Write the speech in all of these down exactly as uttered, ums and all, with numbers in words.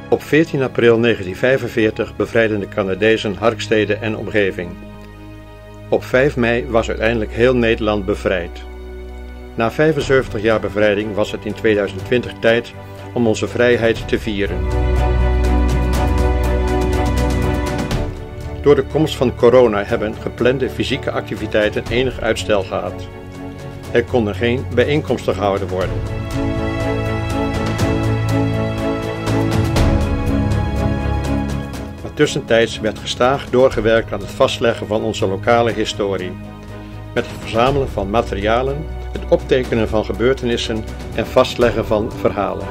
Op veertien april negentien vijfenveertig bevrijden de Canadezen Harkstede en omgeving. Op vijf mei was uiteindelijk heel Nederland bevrijd. Na vijfenzeventig jaar bevrijding was het in tweeduizend twintig tijd om onze vrijheid te vieren. Door de komst van corona hebben geplande fysieke activiteiten enig uitstel gehad. Er konden geen bijeenkomsten gehouden worden. Maar tussentijds werd gestaag doorgewerkt aan het vastleggen van onze lokale historie. Met het verzamelen van materialen, het optekenen van gebeurtenissen en vastleggen van verhalen.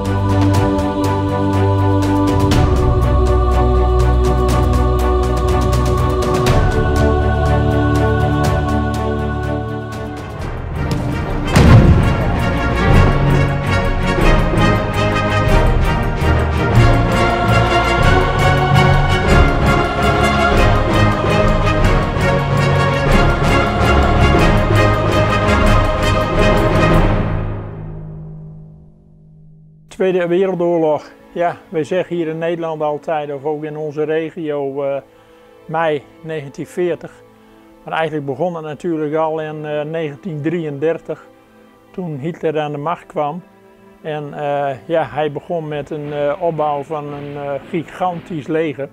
Tweede Wereldoorlog, ja, wij zeggen hier in Nederland altijd, of ook in onze regio, uh, mei negentien veertig. Maar eigenlijk begon het natuurlijk al in uh, negentien drieëndertig, toen Hitler aan de macht kwam. En uh, ja, hij begon met een uh, opbouw van een uh, gigantisch leger.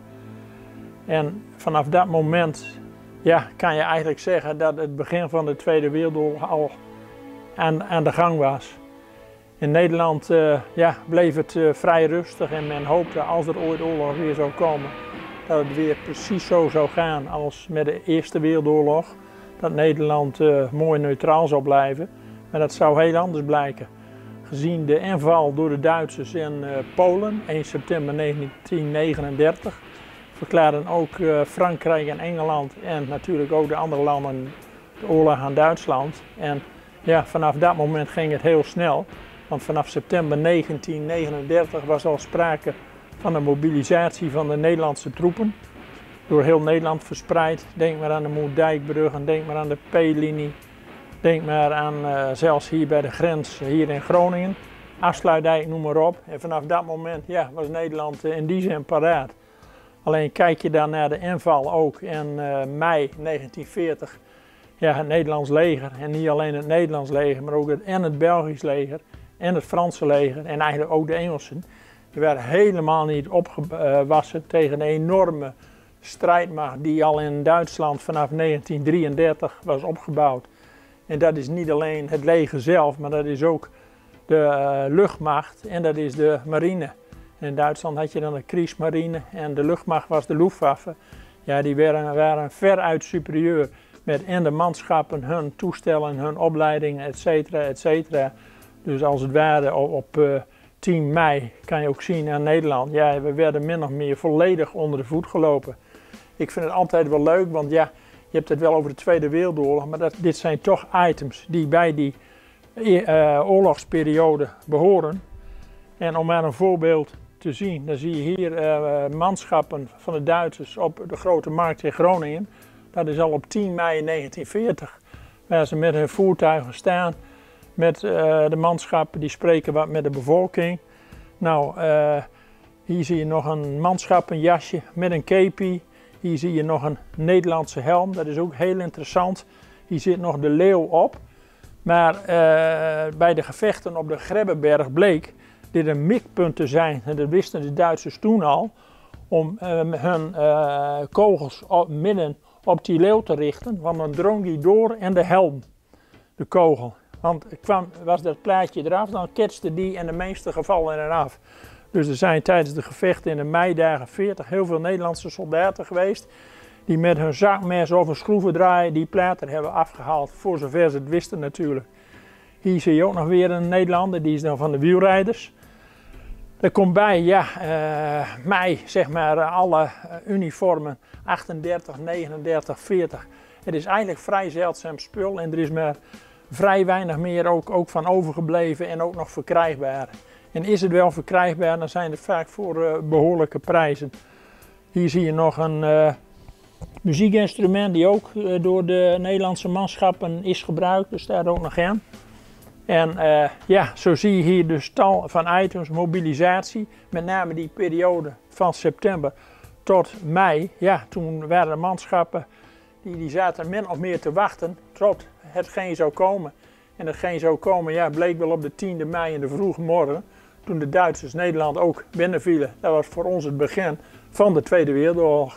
En vanaf dat moment ja, kan je eigenlijk zeggen dat het begin van de Tweede Wereldoorlog al aan, aan de gang was. In Nederland uh, ja, bleef het uh, vrij rustig en men hoopte als er ooit oorlog weer zou komen, dat het weer precies zo zou gaan als met de Eerste Wereldoorlog. Dat Nederland uh, mooi neutraal zou blijven, maar dat zou heel anders blijken. Gezien de inval door de Duitsers in uh, Polen, één september negentien negenendertig, verklaarden ook uh, Frankrijk en Engeland en natuurlijk ook de andere landen de oorlog aan Duitsland. En ja, vanaf dat moment ging het heel snel. Want vanaf september negentien negenendertig was al sprake van een mobilisatie van de Nederlandse troepen. Door heel Nederland verspreid. Denk maar aan de Moerdijkbrug en denk maar aan de P-linie. Denk maar aan uh, zelfs hier bij de grens, hier in Groningen. Afsluitdijk, noem maar op. En vanaf dat moment ja, was Nederland uh, in die zin paraat. Alleen kijk je dan naar de inval ook in uh, mei negentien veertig. Ja, het Nederlands leger. En niet alleen het Nederlands leger, maar ook het, en het Belgisch leger. En het Franse leger en eigenlijk ook de Engelsen, die werden helemaal niet opgewassen tegen de enorme strijdmacht die al in Duitsland vanaf negentien drieëndertig was opgebouwd. En dat is niet alleen het leger zelf, maar dat is ook de uh, luchtmacht en dat is de marine. En in Duitsland had je dan de Kriegsmarine en de luchtmacht was de Luftwaffe. Ja, die waren, waren veruit superieur met en de manschappen, hun toestellen, hun opleidingen, et cetera, et cetera. Dus als het ware op uh, tien mei kan je ook zien aan Nederland, ja, we werden min of meer volledig onder de voet gelopen. Ik vind het altijd wel leuk, want ja, je hebt het wel over de Tweede Wereldoorlog, maar dat, dit zijn toch items die bij die uh, oorlogsperiode behoren. En om maar een voorbeeld te zien, dan zie je hier uh, manschappen van de Duitsers op de Grote Markt in Groningen. Dat is al op tien mei negentien veertig, waar ze met hun voertuigen staan. Met uh, de manschappen die spreken wat met de bevolking. Nou, uh, hier zie je nog een manschappenjasje met een kepi. Hier zie je nog een Nederlandse helm, dat is ook heel interessant. Hier zit nog de leeuw op. Maar uh, bij de gevechten op de Grebbeberg bleek dit een mikpunt te zijn. En dat wisten de Duitsers toen al. Om uh, hun uh, kogels op, midden op die leeuw te richten. Want dan drong die door en de helm, de kogel. Want kwam, was dat plaatje eraf, dan ketste die in de meeste gevallen eraf. Dus er zijn tijdens de gevechten in de meidagen veertig heel veel Nederlandse soldaten geweest. Die met hun zakmes of een schroevendraaier die platen hebben afgehaald. Voor zover ze het wisten natuurlijk. Hier zie je ook nog weer een Nederlander, die is dan van de wielrijders. Er komt bij, ja, uh, mei, zeg maar, alle uniformen, achtendertig, negenendertig, veertig. Het is eigenlijk vrij zeldzaam spul en er is maar vrij weinig meer ook, ook van overgebleven en ook nog verkrijgbaar. En is het wel verkrijgbaar, dan zijn het vaak voor uh, behoorlijke prijzen. Hier zie je nog een uh, muziekinstrument die ook uh, door de Nederlandse manschappen is gebruikt, dus daar ook nog in. En uh, ja, zo zie je hier dus tal van items, mobilisatie, met name die periode van september tot mei. Ja, toen waren de manschappen, die, die zaten min of meer te wachten tot hetgeen zou komen. En hetgeen zou komen, ja, bleek wel op de tiende mei in de vroege morgen, toen de Duitsers Nederland ook binnenvielen. Dat was voor ons het begin van de Tweede Wereldoorlog.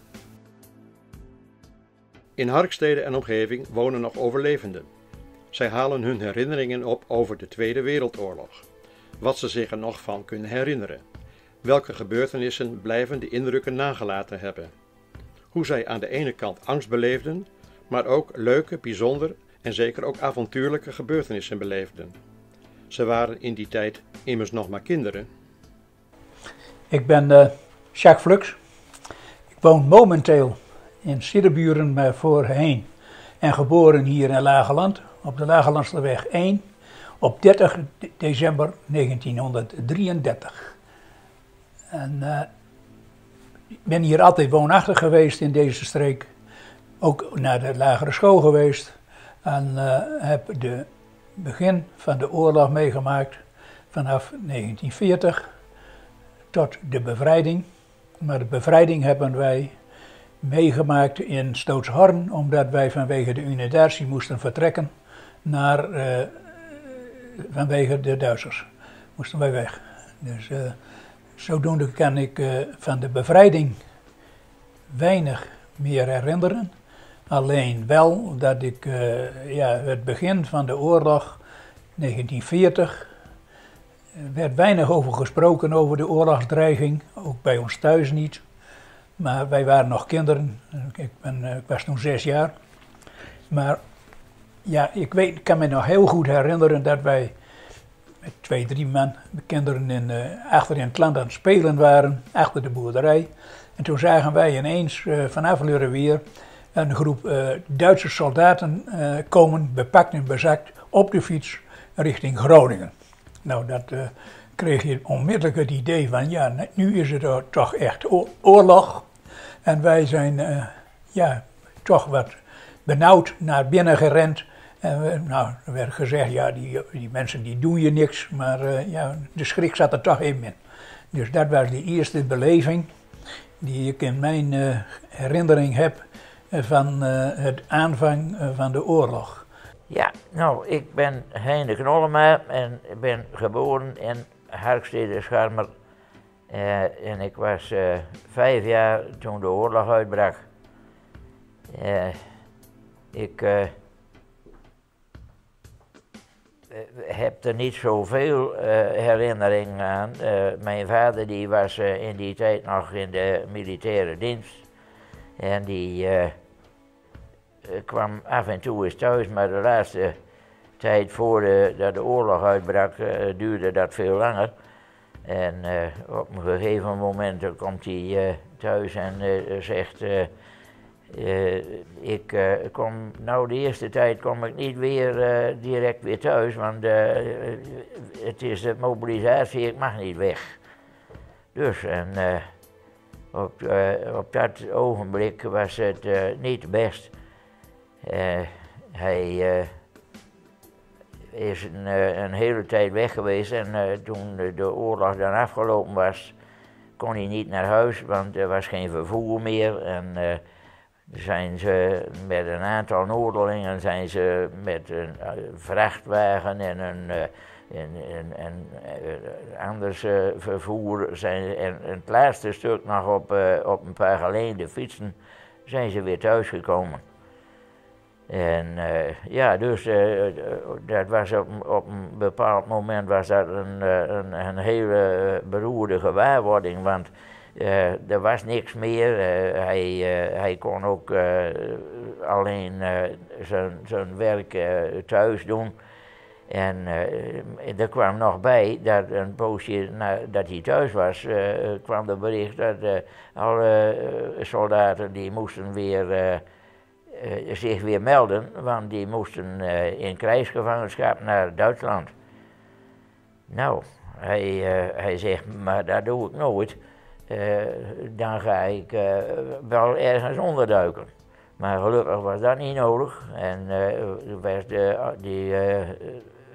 In Harkstede en omgeving wonen nog overlevenden. Zij halen hun herinneringen op over de Tweede Wereldoorlog. Wat ze zich er nog van kunnen herinneren. Welke gebeurtenissen blijvende indrukken nagelaten hebben. Hoe zij aan de ene kant angst beleefden, maar ook leuke, bijzonder en zeker ook avontuurlijke gebeurtenissen beleefden. Ze waren in die tijd immers nog maar kinderen. Ik ben uh, Jacques Flux. Ik woon momenteel in Siddeburen, maar voorheen. En geboren hier in Lageland, op de Lagelandseweg één, op dertig december negentienhonderddrieëndertig. En uh, ik ben hier altijd woonachtig geweest in deze streek. Ook naar de lagere school geweest. En uh, heb de begin van de oorlog meegemaakt vanaf negentien veertig tot de bevrijding. Maar de bevrijding hebben wij meegemaakt in Stootshorn, omdat wij vanwege de unidatie moesten vertrekken naar, uh, vanwege de Duitsers. Moesten wij weg. Dus uh, zodoende kan ik uh, van de bevrijding weinig meer herinneren. Alleen wel dat ik uh, ja, het begin van de oorlog, negentien veertig, er werd weinig over gesproken over de oorlogsdreiging, ook bij ons thuis niet. Maar wij waren nog kinderen, ik, ben, ik was toen zes jaar. Maar ja, ik, weet, ik kan me nog heel goed herinneren dat wij met twee, drie man, kinderen in, uh, achter in het land aan het spelen waren, achter de boerderij. En toen zagen wij ineens uh, vanaf Lurreweer een groep uh, Duitse soldaten uh, komen, bepakt en bezakt, op de fiets richting Groningen. Nou, dat uh, kreeg je onmiddellijk het idee van, ja, nu is het er toch echt oorlog. En wij zijn, uh, ja, toch wat benauwd naar binnen gerend. En we, nou, er werd gezegd, ja, die, die mensen die doen je niks, maar uh, ja, de schrik zat er toch in in. Dus dat was de eerste beleving die ik in mijn uh, herinnering heb van uh, het aanvang uh, van de oorlog. Ja, nou, ik ben Heine Knollema en ik ben geboren in Harkstede Scharmer. Uh, en ik was uh, vijf jaar toen de oorlog uitbrak. Uh, ik uh, heb er niet zoveel uh, herinnering aan. Uh, mijn vader die was uh, in die tijd nog in de militaire dienst. En die uh, kwam af en toe eens thuis, maar de laatste tijd voordat de oorlog uitbrak uh, duurde dat veel langer. En uh, op een gegeven moment komt hij uh, thuis en uh, zegt, uh, uh, ik uh, kom, nou de eerste tijd kom ik niet weer uh, direct weer thuis, want uh, het is de mobilisatie, ik mag niet weg. Dus en uh, op, uh, op dat ogenblik was het uh, niet best. Uh, hij uh, is een, uh, een hele tijd weg geweest en uh, toen de oorlog dan afgelopen was, kon hij niet naar huis, want er was geen vervoer meer. En uh, zijn ze met een aantal Noorderlingen zijn ze met een uh, vrachtwagen en een uh, en, en, en uh, anders uh, vervoer zijn en, en het laatste stuk nog op, uh, op een paar geleende fietsen zijn ze weer thuisgekomen. En uh, ja, dus uh, dat was op, op een bepaald moment was dat een, een, een hele beroerde gewaarwording, want uh, er was niks meer. Uh, hij, uh, hij kon ook uh, alleen uh, zijn, zijn werk uh, thuis doen. En uh, er kwam nog bij dat een poosje nadat hij thuis was, uh, kwam er bericht dat uh, alle uh, soldaten die moesten weer uh, uh, zich weer melden, want die moesten uh, in krijgsgevangenschap naar Duitsland. Nou, hij, uh, hij zegt, maar dat doe ik nooit. Uh, dan ga ik uh, wel ergens onderduiken. Maar gelukkig was dat niet nodig. En uh, werd de, die uh,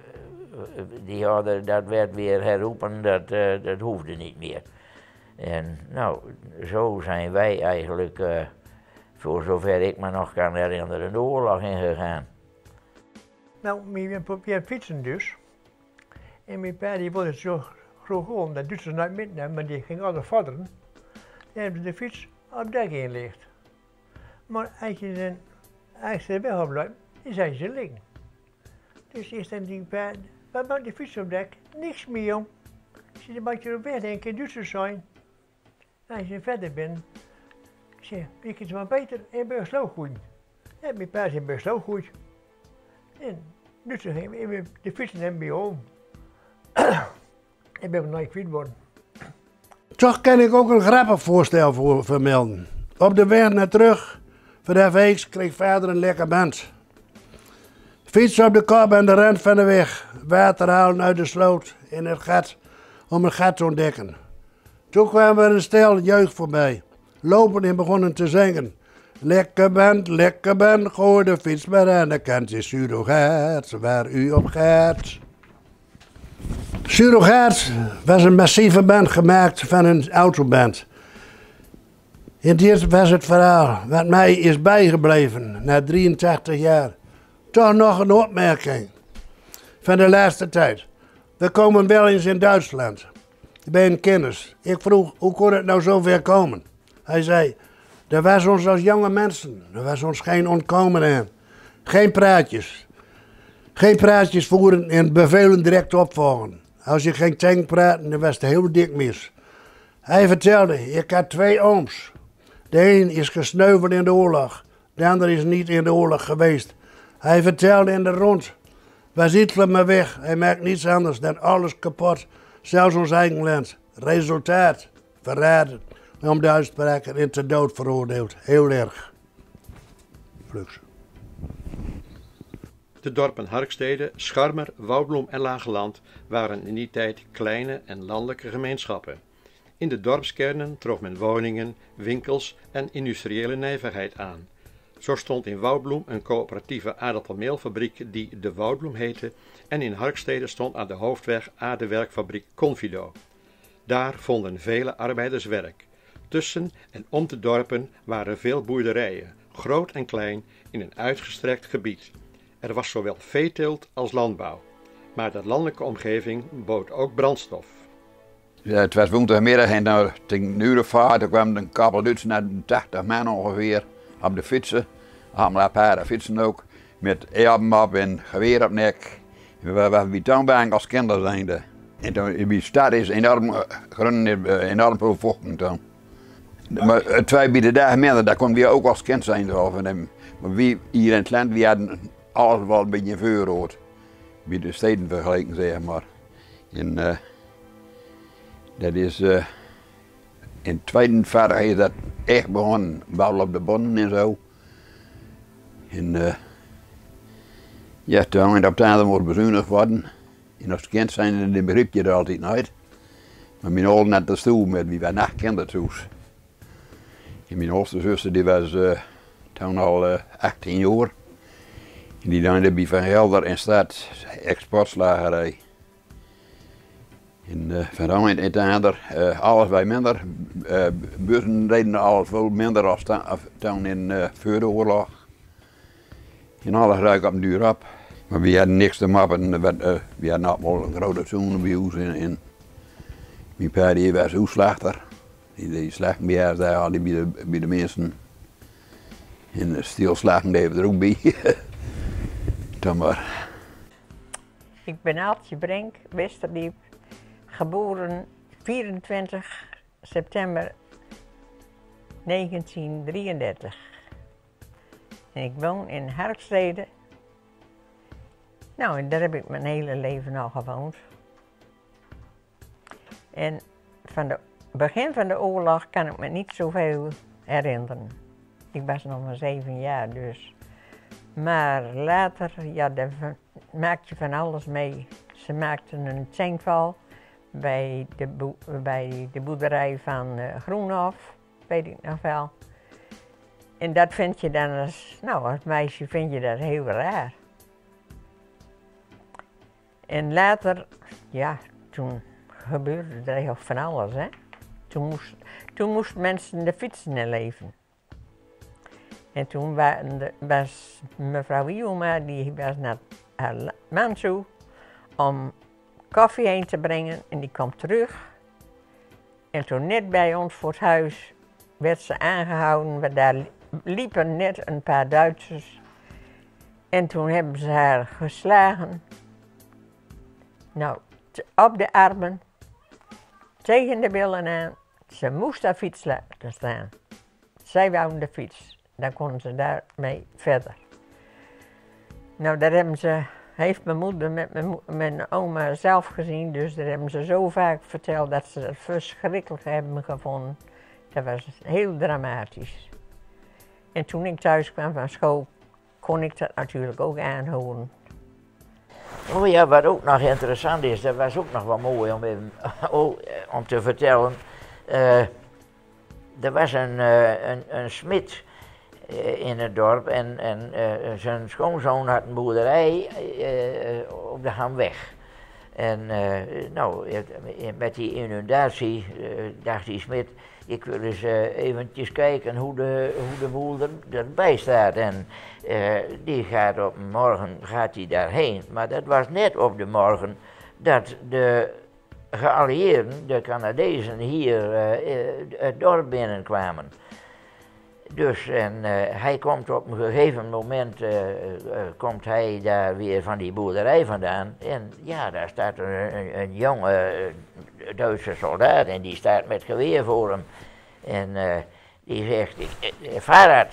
die hadden, dat werd weer herroepen, dat, uh, dat hoefde niet meer. En nou, zo zijn wij eigenlijk, uh, voor zover ik me nog kan herinneren, de oorlog ingegaan. Nou, we probeerden fietsen dus. En mijn pa die wilde zo graag gewoon, dat doet ze nooit met, maar die ging altijd vorderen. Dan hebben ze de fiets op dek ingelegd. Maar als je dan, als ze weg op blijft, dan zijn ze liggen. Dus is dan die pa, wat maakt de fiets op dek? Niks meer, jong. Ik zeg, dan moet je op weg denken, Duitsers zijn. Als je verder bent, ik zeg, ik is maar beter en best ook goed. En mijn pa zei best ook goed. En dus gingen de fietsen hebben bij om. Ik ben er nooit kwijt worden. Toch kan ik ook een grappig voorstel voor vermelden. Op de weg naar terug, vanaf Heeks, kreeg vader een lekker band. Fiets op de kop en de rand van de weg. Water halen uit de sloot in het gat, om het gat te ontdekken. Toen kwam er een stel jeugd voorbij. Lopen en begonnen te zingen. Lekker band, lekker band, gooi de fiets maar aan de kant. Is Surrogaat, waar u op gaat. Surrogaat was een massieve band gemaakt van een autoband. En dit was het verhaal wat mij is bijgebleven na drieëntachtig jaar. Toch nog een opmerking van de laatste tijd. We komen wel eens in Duitsland, bij een kennis. Ik vroeg, hoe kon het nou zo ver komen? Hij zei, er was ons als jonge mensen, er was ons geen ontkomen aan. Geen praatjes. Geen praatjes voeren en bevelen direct opvolgen. Als je geen tank praat, dan was het heel dik mis. Hij vertelde, ik had twee ooms. De een is gesneuveld in de oorlog, de ander is niet in de oorlog geweest. Hij vertelde in de rond, waar Hitler maar weg, hij maakt niets anders dan alles kapot, zelfs ons eigen land. Resultaat, verraden, om de uitspraken en ter dood veroordeeld. Heel erg. Flux. De dorpen Harkstede, Scharmer, Woudbloem en Lageland waren in die tijd kleine en landelijke gemeenschappen. In de dorpskernen trof men woningen, winkels en industriële nijverheid aan. Zo stond in Woudbloem een coöperatieve aardappelmeelfabriek die de Woudbloem heette en in Harkstede stond aan de hoofdweg aardewerkfabriek Confido. Daar vonden vele arbeiders werk. Tussen en om de dorpen waren veel boerderijen, groot en klein, in een uitgestrekt gebied. Er was zowel veeteelt als landbouw, maar de landelijke omgeving bood ook brandstof. Ja, het was woensdagmiddag en nou, tegen een uur of vijf, toen kwam een kappel Duits naar tachtig man ongeveer op de fietsen. Allemaal paarden fietsen ook, met erben op en geweer op nek. We waren bij toonbank als kinderen zijnde. En toen in de stad is enorm groen, enorm veel vochten toen. Maar twee bij de dagen minder, daar konden we ook als kind zijn. Maar wie hier in het land, we hadden alles wel een beetje vuurrood. Bij de steden vergeleken, zeg maar. En, uh, dat is uh, in tweeënveertig is dat echt begonnen, bouwen op de bonnen en zo. En uh, ja, toen het op het einde moest bezuinigd worden. En als kind zijn, dan begreep je er altijd nooit. Maar mijn ouders had de stoel met wie wij nacht kinderthuis. En mijn oudste zuster die was uh, toen al uh, achttien jaar. En die dan bij Van Gelder in stad exportslagerij. En uh, van dan in het ander, uh, alles bij minder. Uh, bussen reden alles veel minder als toen in uh, voor de oorlog. En alles ruik op de duur op. Maar we hadden niks te mappen. Uh, we hadden ook wel een grote zoon bij ons. En, en mijn pa die was hoeslachter. Die, die slachten bij ons daar al bij de, bij de mensen. En de stilslagen deden we er ook bij. Dan maar. Ik ben Aaltje Brink, Westerdiep. Geboren vierentwintig september negentien drieëndertig. En ik woon in Harkstede. Nou, en daar heb ik mijn hele leven al gewoond. En van het begin van de oorlog kan ik me niet zoveel herinneren. Ik was nog maar zeven jaar dus. Maar later, ja, daar maak je van alles mee. Ze maakten een tankval bij de, boe bij de boerderij van uh, Groenhof, weet ik nog wel. En dat vind je dan als, nou, als meisje vind je dat heel raar. En later, ja, toen gebeurde er eigenlijk van alles, hè. Toen moest, toen moesten mensen de fietsen leven. En toen waren was mevrouw Ioma, die was naar haar man toe om koffie heen te brengen en die kwam terug. En toen net bij ons voor het huis werd ze aangehouden, want daar liepen net een paar Duitsers. En toen hebben ze haar geslagen. Nou, op de armen, tegen de billen aan. Ze moest haar fiets laten staan. Zij wou de fiets. Dan konden ze daarmee verder. Nou, daar hebben ze, heeft mijn moeder met mijn, mijn oma zelf gezien. Dus daar hebben ze zo vaak verteld dat ze het verschrikkelijk hebben gevonden. Dat was heel dramatisch. En toen ik thuis kwam van school, kon ik dat natuurlijk ook aanhoren. Oh ja, wat ook nog interessant is, dat was ook nog wel mooi om, even, oh, om te vertellen. Uh, er was een, uh, een, een smid uh, in het dorp en, en uh, zijn schoonzoon had een boerderij uh, op de Hamweg. En uh, nou, met die inundatie uh, dacht die smid, ik wil eens uh, eventjes kijken hoe de, hoe de boel er, erbij staat. En uh, die gaat op morgen gaat hij daarheen. Maar dat was net op de morgen dat de geallieerden, de Canadezen, hier uh, het dorp binnenkwamen. Dus en uh, hij komt op een gegeven moment, uh, uh, komt hij daar weer van die boerderij vandaan. En ja, daar staat een, een, een jonge uh, Duitse soldaat en die staat met geweer voor hem. En uh, die zegt, ik, uh, Farad.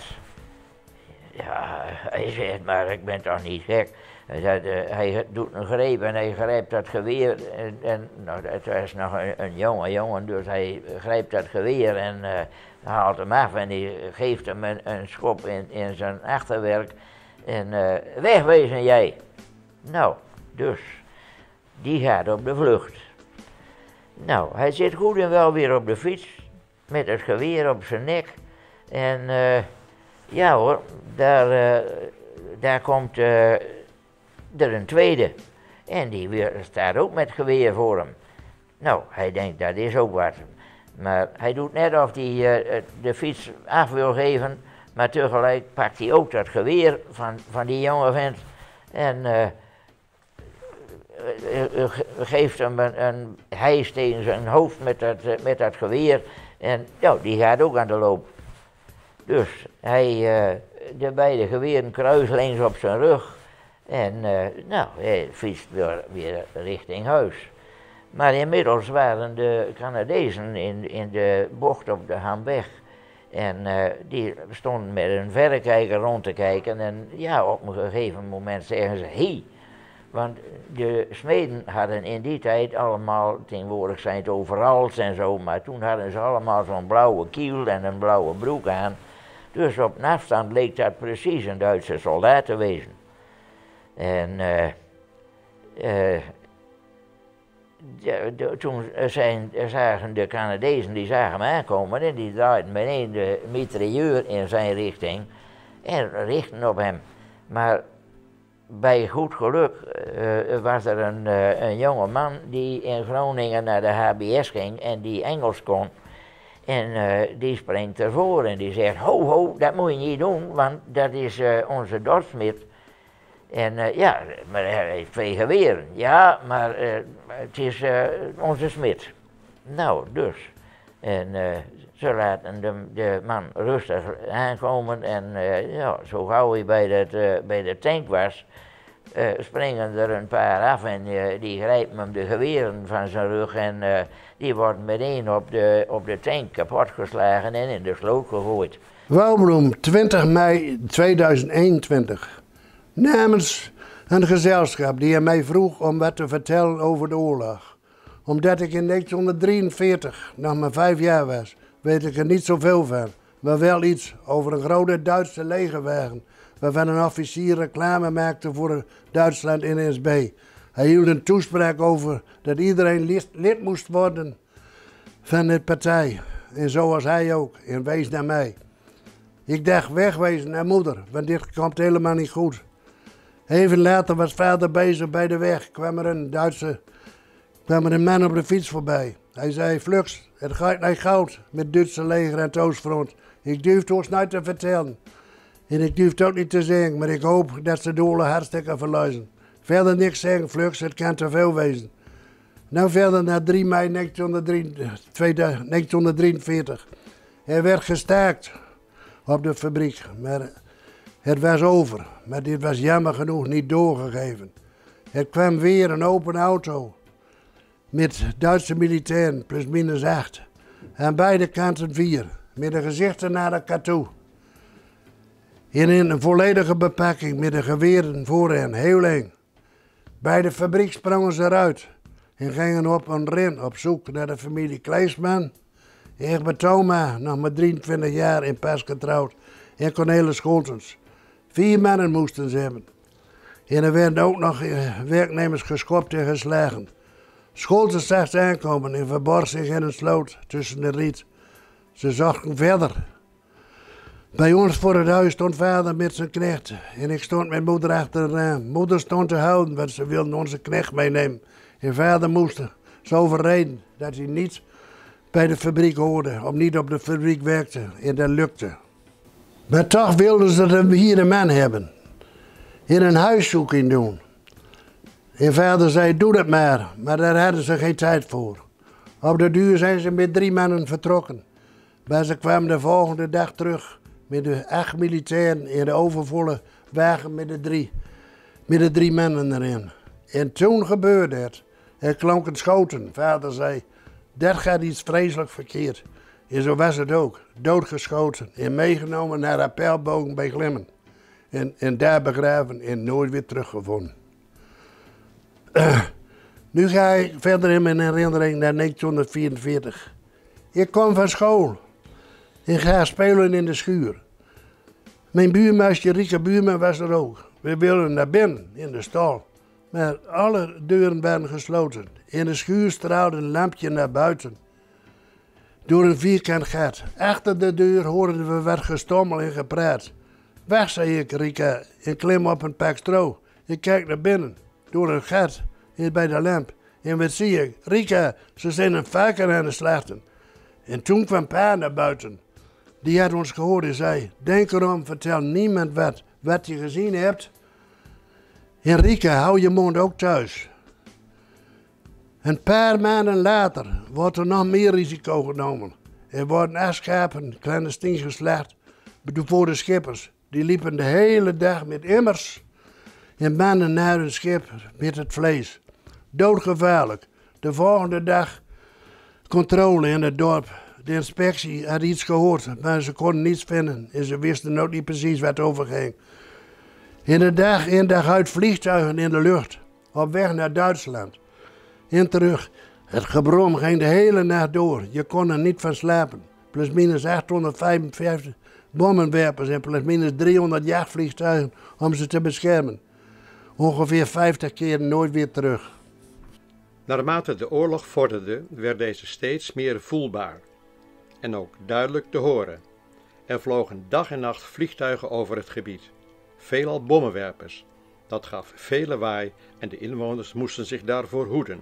Ja, hij zegt, maar ik ben toch niet gek. Hij, zegt, uh, hij doet een greep en hij grijpt dat geweer. En, en nou, het was nog een, een jonge jongen, dus hij grijpt dat geweer en uh, haalt hem af en hij geeft hem een, een schop in, in zijn achterwerk. En uh, wegwezen jij. Nou, dus, die gaat op de vlucht. Nou, hij zit goed en wel weer op de fiets, met het geweer op zijn nek. En uh, ja hoor, daar, uh, daar komt uh, er een tweede. En die weer, staat ook met geweer voor hem. Nou, hij denkt, dat is ook wat. Maar hij doet net of hij uh, de fiets af wil geven, maar tegelijk pakt hij ook dat geweer van, van die jonge vent. En uh, uh, geeft hem een, een hijs tegen zijn hoofd met dat, uh, met dat geweer. En ja, die gaat ook aan de loop. Dus hij, uh, de beide geweren kruislijns op zijn rug. En uh, nou, hij fietst weer, weer richting huis. Maar inmiddels waren de Canadezen in, in de bocht op de Hamweg. En uh, die stonden met een verrekijker rond te kijken. En ja, op een gegeven moment zeggen ze, hé. Hey, want de smeden hadden in die tijd allemaal, tegenwoordig zijn het overals en zo, maar toen hadden ze allemaal zo'n blauwe kiel en een blauwe broek aan. Dus op een afstand leek dat precies een Duitse soldaat te wezen. En uh, uh, de, de, toen zijn, zagen de Canadezen, die zagen hem aankomen en die draaiden meteen de mitrailleur in zijn richting en richtten op hem. Maar bij goed geluk uh, was er een, uh, een jonge man die in Groningen naar de H B S ging en die Engels kon. En uh, die springt ervoor en die zegt, ho ho, dat moet je niet doen, want dat is uh, onze dorpsmid. En uh, ja, maar hij heeft twee geweren. Ja, maar uh, het is uh, onze smid. Nou, dus. En uh, ze laten de, de man rustig aankomen en uh, ja, zo gauw hij bij, dat, uh, bij de tank was, uh, springen er een paar af en uh, die grijpen hem de geweren van zijn rug en uh, die worden meteen op de, op de tank kapotgeslagen en in de sloot gegooid. Wouwbloem, twintig mei tweeduizend eenentwintig. Namens een gezelschap die aan mij vroeg om wat te vertellen over de oorlog. Omdat ik in negentienhonderddrieënveertig nog maar vijf jaar was, weet ik er niet zoveel van. Maar wel iets over een grote Duitse legerwagen, waarvan een officier reclame maakte voor Duitsland in N S B. Hij hield een toespraak over dat iedereen lid moest worden van de partij. En zo was hij ook, en wees naar mij. Ik dacht wegwezen naar moeder, want dit komt helemaal niet goed. Even later was vader bezig bij de weg. Kwam er een Duitse, kwam er een man op de fiets voorbij. Hij zei, Flux, het gaat naar goud met het Duitse leger aan het Oostfront. Ik durf het ons niet te vertellen. En ik durf het ook niet te zeggen, maar ik hoop dat ze de oorlog hartstikke verluizen. Verder niks zeggen, Flux, het kan te veel wezen. Nou verder naar drie mei negentien drieënveertig. Er werd gestaakt op de fabriek, maar het was over. Maar dit was jammer genoeg niet doorgegeven. Er kwam weer een open auto met Duitse militairen, plus minus acht. Aan beide kanten vier, met de gezichten naar elkaar toe. In een volledige bepakking met de geweren voor hen, heel eng. Bij de fabriek sprongen ze eruit en gingen op een ren op zoek naar de familie Kleesman. Egbert Thoma, nog maar drieëntwintig jaar en pas getrouwd, en Cornelis Scholtens. Vier mannen moesten ze hebben. En er werden ook nog werknemers geschopt en geslagen. Scholtens zag ze aankomen en verborg zich in een sloot tussen de riet. Ze zochten verder. Bij ons voor het huis stond vader met zijn knecht en ik stond met moeder achter het raam. Moeder stond te houden, want ze wilde onze knecht meenemen. En vader moest er zo verreden dat hij niet bij de fabriek hoorde, of niet op de fabriek werkte. En dat lukte. Maar toch wilden ze hier een man hebben. In een huiszoeking doen. En vader zei, doe dat maar. Maar daar hadden ze geen tijd voor. Op de duur zijn ze met drie mannen vertrokken. Maar ze kwamen de volgende dag terug. Met de acht militairen in de overvolle wagen met de drie, met de drie mannen erin. En toen gebeurde het. Er klonken schoten. Vader zei, dat gaat iets vreselijk verkeerd. En zo was het ook. Doodgeschoten en meegenomen naar de pijlbogen bij Glimmen. En, en daar begraven en nooit weer teruggevonden. Uh, nu ga ik verder in mijn herinnering naar negentien vierenveertig. Ik kom van school. Ik ga spelen in de schuur. Mijn buurmeisje Rieke Buurman was er ook. We wilden naar binnen, in de stal. Maar alle deuren waren gesloten. In de schuur straalde een lampje naar buiten. Door een vierkant gat. Achter de deur hoorden we wat gestommel en gepraat. Weg, zei ik, Rieke, en klim op een pak stro. Ik kijk naar binnen, door een gat, bij de lamp. En wat zie ik? Rieke, ze zijn een varken aan het slachten. En toen kwam pa naar buiten. Die had ons gehoord en zei, denk erom, vertel niemand wat, wat je gezien hebt. En Rieke, hou je mond ook thuis. Een paar maanden later wordt er nog meer risico genomen. Er worden acht schapen clandestien geslacht voor de schippers. Die liepen de hele dag met immers en mannen naar hun schip met het vlees. Doodgevaarlijk. De volgende dag controle in het dorp. De inspectie had iets gehoord, maar ze konden niets vinden. En ze wisten ook niet precies wat overging. In de dag in dag uit vliegtuigen in de lucht. Op weg naar Duitsland. En terug. Het gebrom ging de hele nacht door. Je kon er niet van slapen. Plus minus achthonderdvijfenvijftig bommenwerpers en plus minus driehonderd jachtvliegtuigen om ze te beschermen. Ongeveer vijftig keer nooit weer terug. Naarmate de oorlog vorderde, werd deze steeds meer voelbaar. En ook duidelijk te horen. Er vlogen dag en nacht vliegtuigen over het gebied. Veelal bommenwerpers. Dat gaf veel lawaai en de inwoners moesten zich daarvoor hoeden.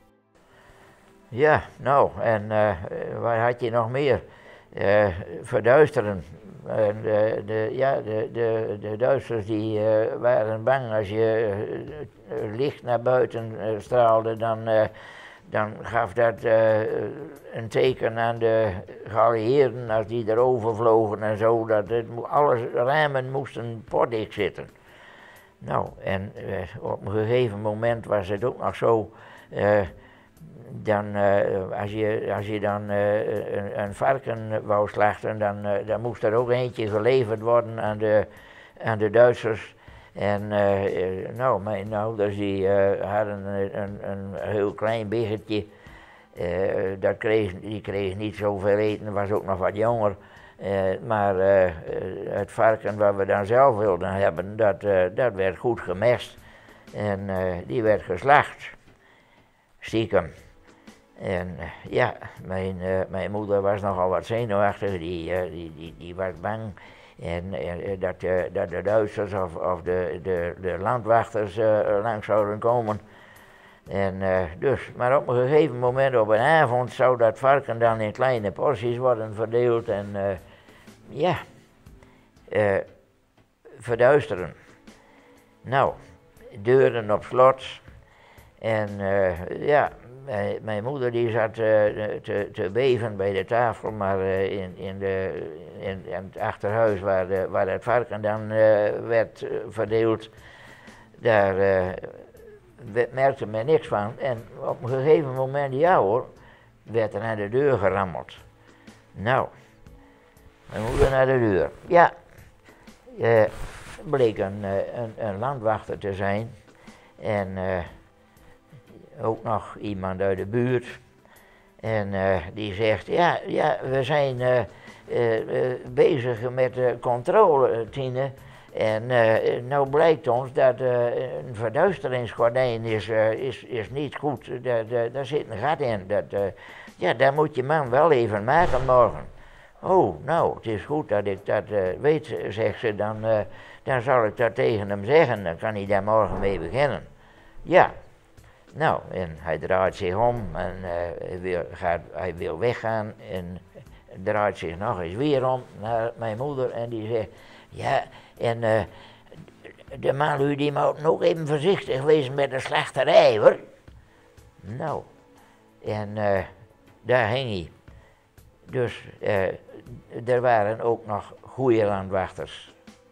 Ja, nou, en uh, waar had je nog meer? Uh, verduisteren. En de, de, ja, de, de, de Duitsers die, uh, waren bang als je uh, licht naar buiten uh, straalde, dan, uh, dan gaf dat uh, een teken aan de geallieerden als die erover vlogen en zo, dat het, alles ramen moesten potdicht zitten. Nou, en uh, op een gegeven moment was het ook nog zo, uh, dan, uh, als, je, als je dan uh, een, een varken wou slachten, dan, uh, dan moest er ook eentje geleverd worden aan de, aan de Duitsers. En uh, nou, mijn ouders die, uh, hadden een, een, een heel klein biggetje, uh, dat kreeg, die kreeg niet zoveel eten, was ook nog wat jonger. Uh, maar uh, het varken wat we dan zelf wilden hebben, dat, uh, dat werd goed gemest. En uh, die werd geslacht. Stiekem. En uh, ja, mijn, uh, mijn moeder was nogal wat zenuwachtig, die, uh, die, die, die was bang. En, en dat, uh, dat de Duitsers of, of de, de, de landwachters uh, langs zouden komen. En, uh, dus, maar op een gegeven moment op een avond zou dat varken dan in kleine porties worden verdeeld en uh, ja, uh, verduisteren. Nou, deuren op slot en uh, ja, mijn, mijn moeder die zat uh, te, te beven bij de tafel, maar uh, in, in, de, in, in het achterhuis waar, de, waar het varken dan uh, werd uh, verdeeld, daar uh, merkte men niks van. En op een gegeven moment, ja hoor, werd er naar de deur gerammeld. Nou, mijn moeder naar de deur. Ja, uh, bleek een, een, een landwachter te zijn en uh, ook nog iemand uit de buurt. En uh, die zegt, ja, ja we zijn uh, uh, uh, bezig met de controle, Tine. En uh, nou blijkt ons dat uh, een verduisteringsgordijn is, uh, is, is niet goed. Daar, daar, daar zit een gat in. Dat, uh, ja, daar moet je man wel even maken morgen. Oh, nou, het is goed dat ik dat uh, weet, zegt ze. Dan, uh, dan zal ik dat tegen hem zeggen. Dan kan hij daar morgen mee beginnen. Ja. Nou, en hij draait zich om en uh, hij, wil, gaat, hij wil weggaan en draait zich nog eens weer om naar mijn moeder en die zegt, ja, en uh, de man u die moet nog even voorzichtig wezen met de slachterij, hoor. Nou, en uh, daar ging hij. Dus uh, er waren ook nog goede landwachters.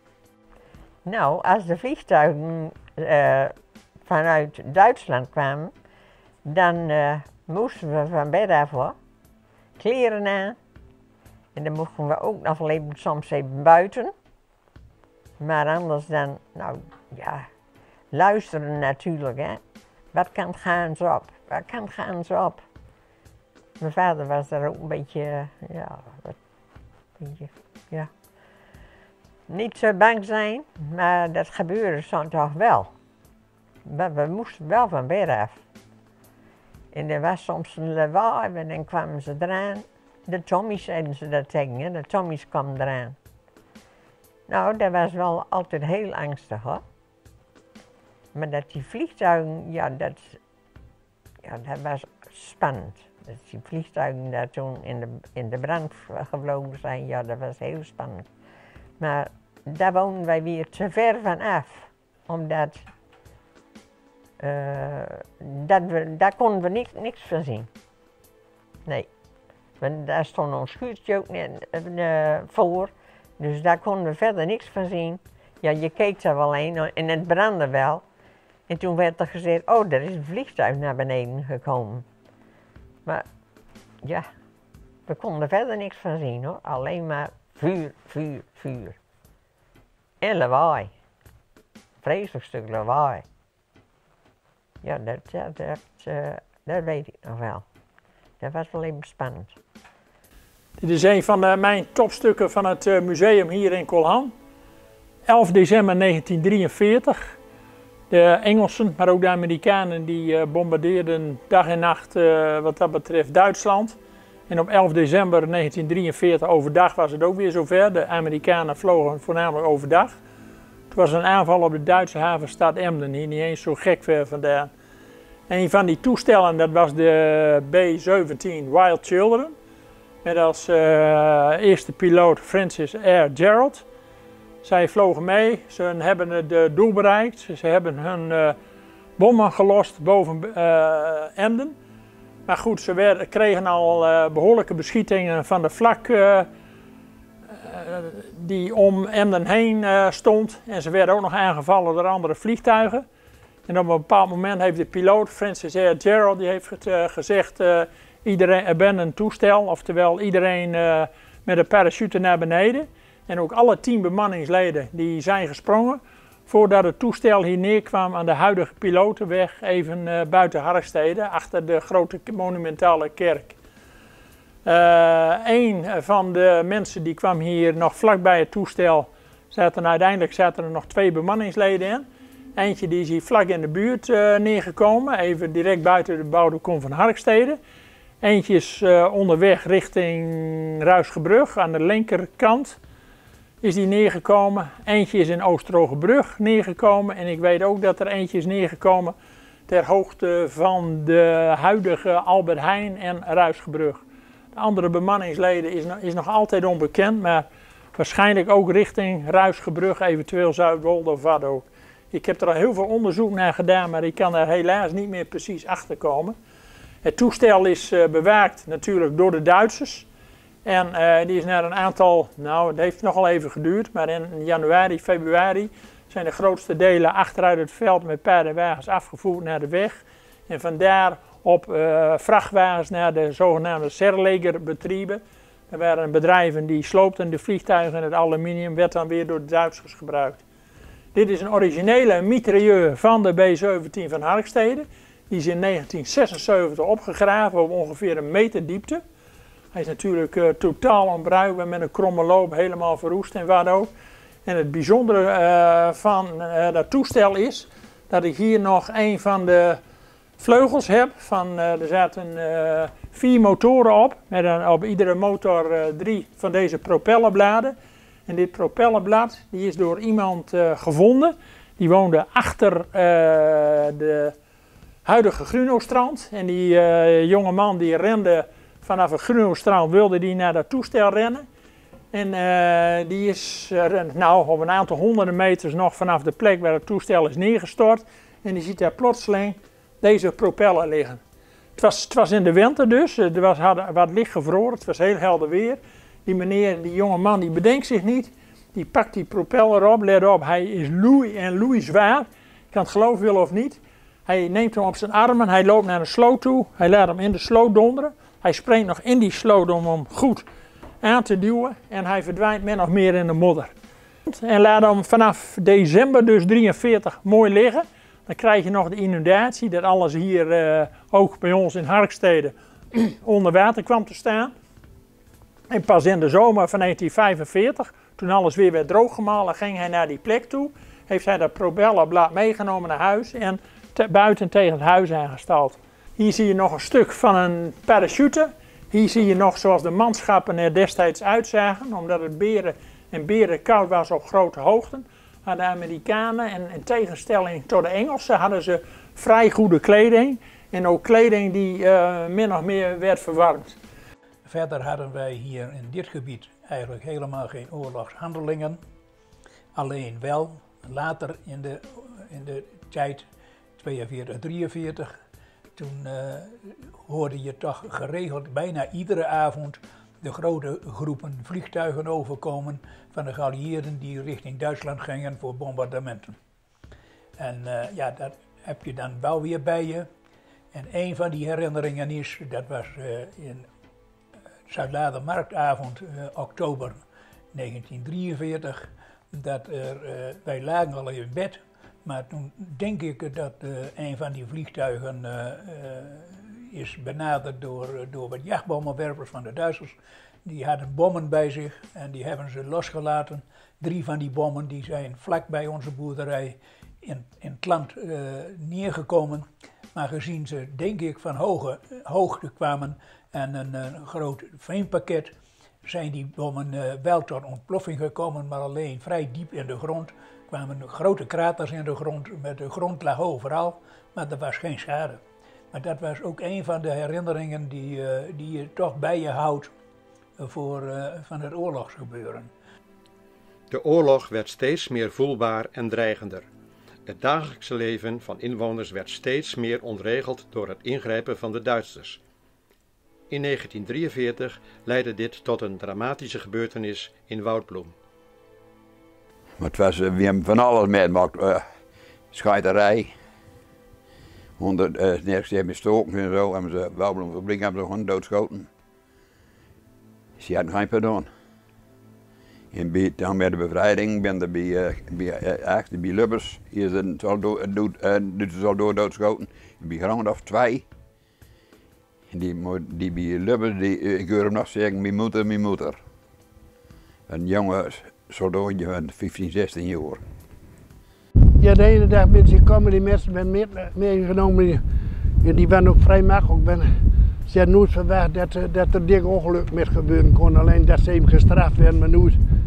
Nou, als de vliegtuigen uh, vanuit Duitsland kwamen, dan uh, moesten we van bed af hoor, kleren aan. En dan mochten we ook nog even, soms even buiten. Maar anders dan, nou ja, luisteren natuurlijk hè. Wat kan gaan ze op? Wat kan gaan ze op? Mijn vader was daar ook een beetje, ja, wat, een beetje, ja. Niet zo bang zijn, maar dat gebeurde soms toch wel. Maar we moesten wel van bed af. En er was soms een lawaai en dan kwamen ze eraan. De Tommies zeiden ze dat tegen, hè? De Tommies kwamen eraan. Nou, dat was wel altijd heel angstig hoor. Maar dat die vliegtuigen, ja, dat, ja, dat was spannend. Dat die vliegtuigen daar toen in de, in de brand gevlogen zijn, ja, dat was heel spannend. Maar daar woonden wij weer te ver van af, omdat uh, dat we, daar konden we niks, niks van zien. Nee, want daar stond ons schuurtje ook net, uh, voor, dus daar konden we verder niks van zien. Ja, je keek daar wel heen en het brandde wel. En toen werd er gezegd, oh, er is een vliegtuig naar beneden gekomen. Maar ja, we konden verder niks van zien hoor, alleen maar vuur, vuur, vuur. En lawaai. Vreselijk stuk lawaai. Ja, dat, dat, dat, uh, dat weet ik nog wel. Dat was wel even spannend. Dit is een van de, mijn topstukken van het uh, museum hier in Kolham. elf december negentien drieënveertig. De Engelsen, maar ook de Amerikanen, die uh, bombardeerden dag en nacht uh, wat dat betreft Duitsland. En op elf december negentien drieënveertig overdag was het ook weer zover. De Amerikanen vlogen voornamelijk overdag. Het was een aanval op de Duitse havenstad Emden, hier niet eens zo gek ver vandaan. Een van die toestellen, dat was de B zeventien Wild Children. Met als uh, eerste piloot Francis R. Gerald. Zij vlogen mee, ze hebben het uh, doel bereikt. Ze hebben hun uh, bommen gelost boven uh, Emden. Maar goed, ze werden, kregen al uh, behoorlijke beschietingen van de vlak uh, uh, die om Emden heen uh, stond. En ze werden ook nog aangevallen door andere vliegtuigen. En op een bepaald moment heeft de piloot, Francis R. Gerald, die heeft uh, gezegd, uh, iedereen abandon toestel, oftewel iedereen uh, met een parachute naar beneden. En ook alle tien bemanningsleden die zijn gesprongen voordat het toestel hier neerkwam aan de huidige pilotenweg, even uh, buiten Harkstede, achter de grote monumentale kerk. Uh, een van de mensen die kwam hier nog vlakbij het toestel, zaten uiteindelijk zaten er nog twee bemanningsleden in. Eentje die is hier vlak in de buurt uh, neergekomen, even direct buiten de bebouwde kom van Harkstede. Eentje is uh, onderweg richting Ruisgebrug aan de linkerkant. is die neergekomen. Eentje is in Oosterogenbrug neergekomen en ik weet ook dat er eentje is neergekomen ter hoogte van de huidige Albert Heijn en Ruisgebrug. De andere bemanningsleden is, is nog altijd onbekend, maar waarschijnlijk ook richting Ruisgebrug, eventueel Zuidwolde of wat ook. Ik heb er al heel veel onderzoek naar gedaan, maar ik kan er helaas niet meer precies achter komen. Het toestel is uh, bewaakt natuurlijk door de Duitsers. En uh, die is naar een aantal, nou het heeft nogal even geduurd, maar in januari, februari zijn de grootste delen achteruit het veld met paardenwagens afgevoerd naar de weg. En vandaar op uh, vrachtwagens naar de zogenaamde Zerlegerbetrieben. Er waren bedrijven die sloopten de vliegtuigen en het aluminium werd dan weer door de Duitsers gebruikt. Dit is een originele mitrailleur van de B zeventien van Harkstede. Die is in negentien zesenzeventig opgegraven op ongeveer een meter diepte. Hij is natuurlijk uh, totaal onbruikbaar met een kromme loop, helemaal verroest en wat ook. En het bijzondere uh, van uh, dat toestel is dat ik hier nog een van de vleugels heb. Van, uh, er zaten uh, vier motoren op, met een, op iedere motor uh, drie van deze propellerbladen. En dit propellerblad die is door iemand uh, gevonden. Die woonde achter uh, de huidige Grunostrand. En die uh, jonge man die rende vanaf het Grunostrand, wilde die naar dat toestel rennen. En uh, die is uh, nou, op een aantal honderden meters nog vanaf de plek waar het toestel is neergestort. En die ziet daar plotseling deze propeller liggen. Het was, het was in de winter dus, er was had, wat licht gevroren, het was heel helder weer. Die meneer, die jonge man, die bedenkt zich niet. Die pakt die propeller op, let op, hij is loei en loei zwaar. Ik kan het geloven willen of niet. Hij neemt hem op zijn armen, hij loopt naar een sloot toe, hij laat hem in de sloot donderen. Hij springt nog in die sloot om hem goed aan te duwen en hij verdwijnt min of meer in de modder. En laat hem vanaf december dus drieënveertig mooi liggen. Dan krijg je nog de inundatie, dat alles hier uh, ook bij ons in Harkstede onder water kwam te staan. En pas in de zomer van negentien vijfenveertig, toen alles weer werd drooggemalen, ging hij naar die plek toe. Heeft hij dat propellerblad meegenomen naar huis en te, buiten tegen het huis aangestald. Hier zie je nog een stuk van een parachute. Hier zie je nog zoals de manschappen er destijds uitzagen, omdat het beren en beren koud was op grote hoogten. Maar de Amerikanen, en in tegenstelling tot de Engelsen, hadden ze vrij goede kleding. En ook kleding die uh, min of meer werd verwarmd. Verder hadden wij hier in dit gebied eigenlijk helemaal geen oorlogshandelingen. Alleen wel later in de, in de tijd tweeënveertig, drieënveertig. Toen uh, hoorde je toch geregeld bijna iedere avond de grote groepen vliegtuigen overkomen van de geallieerden die richting Duitsland gingen voor bombardementen. En uh, ja, dat heb je dan wel weer bij je. En een van die herinneringen is, dat was uh, in Zuidladermarktavond, uh, oktober negentien drieënveertig, dat er, uh, wij lagen al in bed, maar toen denk ik dat uh, een van die vliegtuigen uh, uh, is benaderd door, door wat jachtbommenwerpers van de Duitsers. Die hadden bommen bij zich en die hebben ze losgelaten. Drie van die bommen die zijn vlak bij onze boerderij in, in het land uh, neergekomen. Maar gezien ze, denk ik, van hoge hoogte kwamen en een, een groot veenpakket, zijn die bommen uh, wel tot ontploffing gekomen, maar alleen vrij diep in de grond. Er kwamen grote kraters in de grond, met de grond lag overal, maar er was geen schade. Maar dat was ook een van de herinneringen die, uh, die je toch bij je houdt voor, uh, van het oorlogsgebeuren. De oorlog werd steeds meer voelbaar en dreigender. Het dagelijkse leven van inwoners werd steeds meer ontregeld door het ingrijpen van de Duitsers. In negentien drieënveertig leidde dit tot een dramatische gebeurtenis in Woudbloem. Maar het was, we hebben van alles meegemaakt. Uh, scheiterij. Honderd, uh, nergens hebben gestoken en zo. Hebben ze Woudbloemfabriek hebben ze gewoon doodschoten. Ze hadden geen pardon. En bij, dan bij de bevrijding ben je bij, uh, bij, uh, bij Lubbers, hier zijn het al door, uh, Duitsers al door doodschoten. En bij Groenhof twee. En die, die bij Lubbers, die, uh, ik hoor hem nog zeggen, mijn moeder, mijn moeder. Een jonge soldaatje van vijftien, zestien jaar. Ja, de ene dag mensen komen, die mensen ben meegenomen en die ben ook vrij makkelijk. Ben, ze hadden nooit verwacht dat, dat er dik ongeluk met gebeuren kon, alleen dat ze even gestraft werden, maar nooit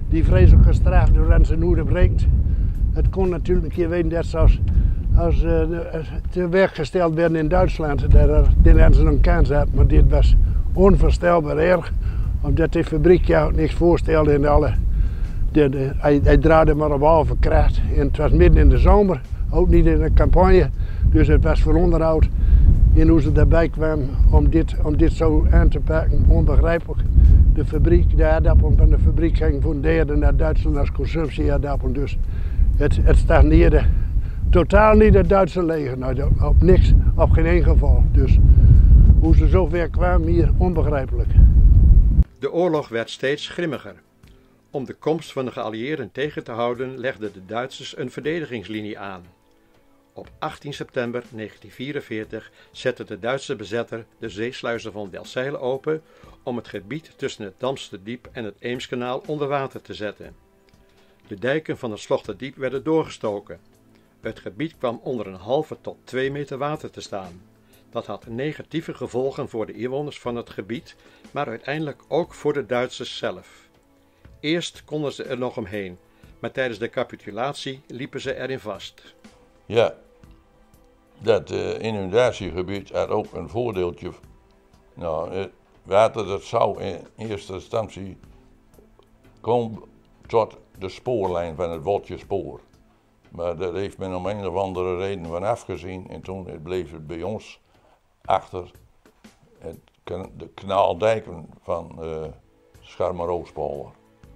die vreselijk gestraft door aan zijn hoede breekt. Het kon natuurlijk, je weet net zoals als uh, te weggesteld werden in Duitsland, daar hadden ze een kans had, maar dit was onvoorstelbaar erg, omdat de fabriek jou niks voorstelde in alle, de, de, hij, hij draaide maar op halve kracht en het was midden in de zomer, ook niet in de campagne, dus het was voor onderhoud. En hoe ze daarbij kwamen om dit, om dit zo aan te pakken, onbegrijpelijk. De fabriek, de aardappelen van de fabriek gingen voor een derde naar Duitsland als consumptieaardappelen, dus het, het stagneerde totaal niet het Duitse leger, nou, op niks, op geen één geval. Dus hoe ze zover kwamen hier, onbegrijpelijk. De oorlog werd steeds grimmiger. Om de komst van de geallieerden tegen te houden legden de Duitsers een verdedigingslinie aan. Op achttien september negentien vierenveertig zette de Duitse bezetter de zeesluizen van Delfzijl open om het gebied tussen het Damsterdiep en het Eemskanaal onder water te zetten. De dijken van het Slochterdiep werden doorgestoken. Het gebied kwam onder een halve tot twee meter water te staan. Dat had negatieve gevolgen voor de inwoners van het gebied, maar uiteindelijk ook voor de Duitsers zelf. Eerst konden ze er nog omheen, maar tijdens de capitulatie liepen ze erin vast. Ja, dat uh, inundatiegebied had ook een voordeeltje. Nou, het water dat zou in eerste instantie komen tot de spoorlijn van het Woldjespoor. Maar daar heeft men om een of andere reden van afgezien en toen bleef het bij ons achter het, de kanaaldijken van uh, Scharmeroospolder.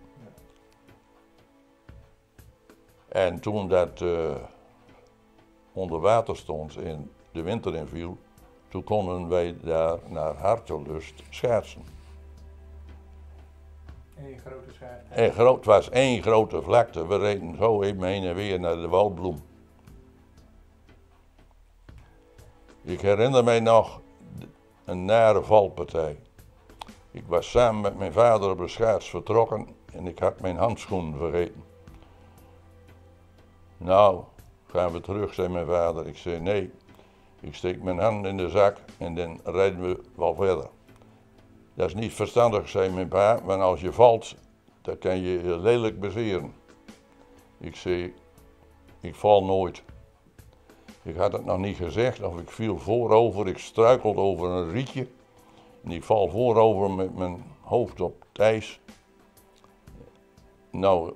En toen dat uh, onder water stond en de winter inviel, toen konden wij daar naar hartelust schaatsen. Eén grote schaats. En groot, het was één grote vlakte, we reden zo even heen en weer naar de Waldbloem. Ik herinner mij nog een nare valpartij. Ik was samen met mijn vader op de schaats vertrokken en ik had mijn handschoenen vergeten. Nou, gaan we terug, zei mijn vader. Ik zei nee, ik steek mijn hand in de zak en dan rijden we wel verder. Dat is niet verstandig, zei mijn pa, want als je valt, dan kan je je lelijk bezeren. Ik zei, ik val nooit. Ik had het nog niet gezegd, of ik viel voorover, ik struikelde over een rietje. En ik val voorover met mijn hoofd op het ijs. Nou,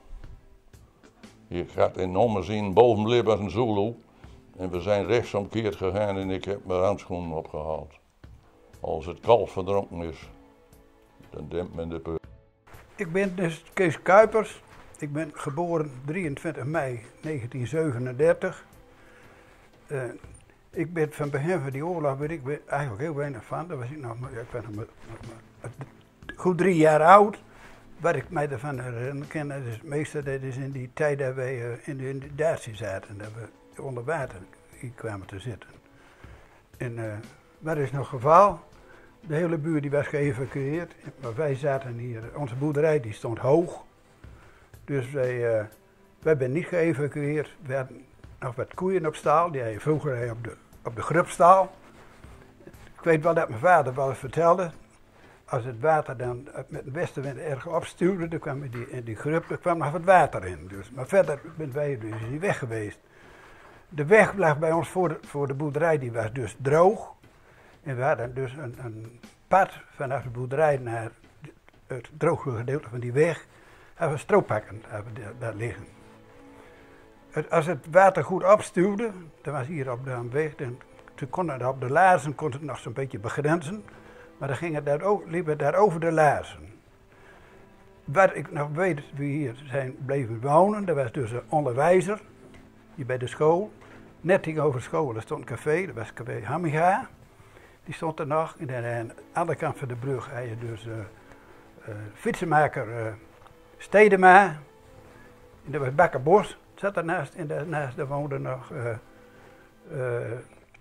je gaat in ommezien, boven bleef als een Zulu. En we zijn rechtsomkeerd gegaan en ik heb mijn handschoenen opgehaald. Als het kalf verdronken is, dan dempt men de peur. Ik ben dus Kees Kuipers. Ik ben geboren drieëntwintig mei negentien zevenendertig. Uh, ik ben van begin van die oorlog weet ik eigenlijk heel weinig van. Daar was ik nog maar, ik ben nog maar, nog maar goed drie jaar oud. Wat ik mij ervan herinner, dat is het meeste dat is in die tijd dat wij uh, in de inundatie zaten. Dat we onder water kwamen te zitten. En uh, wat is nog het geval? De hele buurt die was geëvacueerd. Maar wij zaten hier, onze boerderij die stond hoog. Dus wij, uh, wij zijn niet geëvacueerd. We hadden nog wat koeien op staal, die hadden vroeger op de, op de grubstaal. Ik weet wel dat mijn vader wel eens vertelde. Als het water dan met de westenwind erg opstuwde, dan kwam die, in die grub er kwam nog wat water in. Dus, maar verder zijn wij dus niet weg geweest. De weg lag bij ons voor de, voor de boerderij, die was dus droog. En we hadden dus een, een pad vanaf de boerderij naar het droge gedeelte van die weg. Hebben we strooppakken daar liggen. Het, als het water goed opstuwde, dan was hier op de weg, dan, toen kon het op de laarzen kon het nog zo'n beetje begrenzen. Maar dan ging het daar, liep het daar over de laarzen. Wat ik nog weet, wie hier zijn bleven wonen, dat was dus een onderwijzer, hier bij de school. Net tegenover school, er stond een café, dat was café Hamminga. Die stond er nog. En aan de andere kant van de brug had je dus uh, uh, fietsenmaker uh, Stedema. En dat was Bakker Bos, zat ernaast. En daarnaast daar woonde nog uh, uh,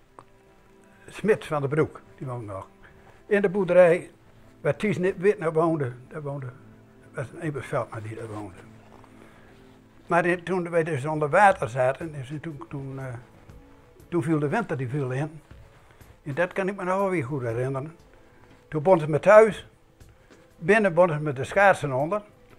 Smit van der Broek, die woonde nog. In de boerderij waar Ties Witner woonde, daar woonde, was een Ebert Veldman die daar woonde. Maar in, toen wij dus onder water zaten, dus toen, toen, uh, toen viel de winter die viel in. En dat kan ik me nog wel weer goed herinneren. Toen begonnen ze me thuis. Binnen begonnen ze met de schaatsen onder.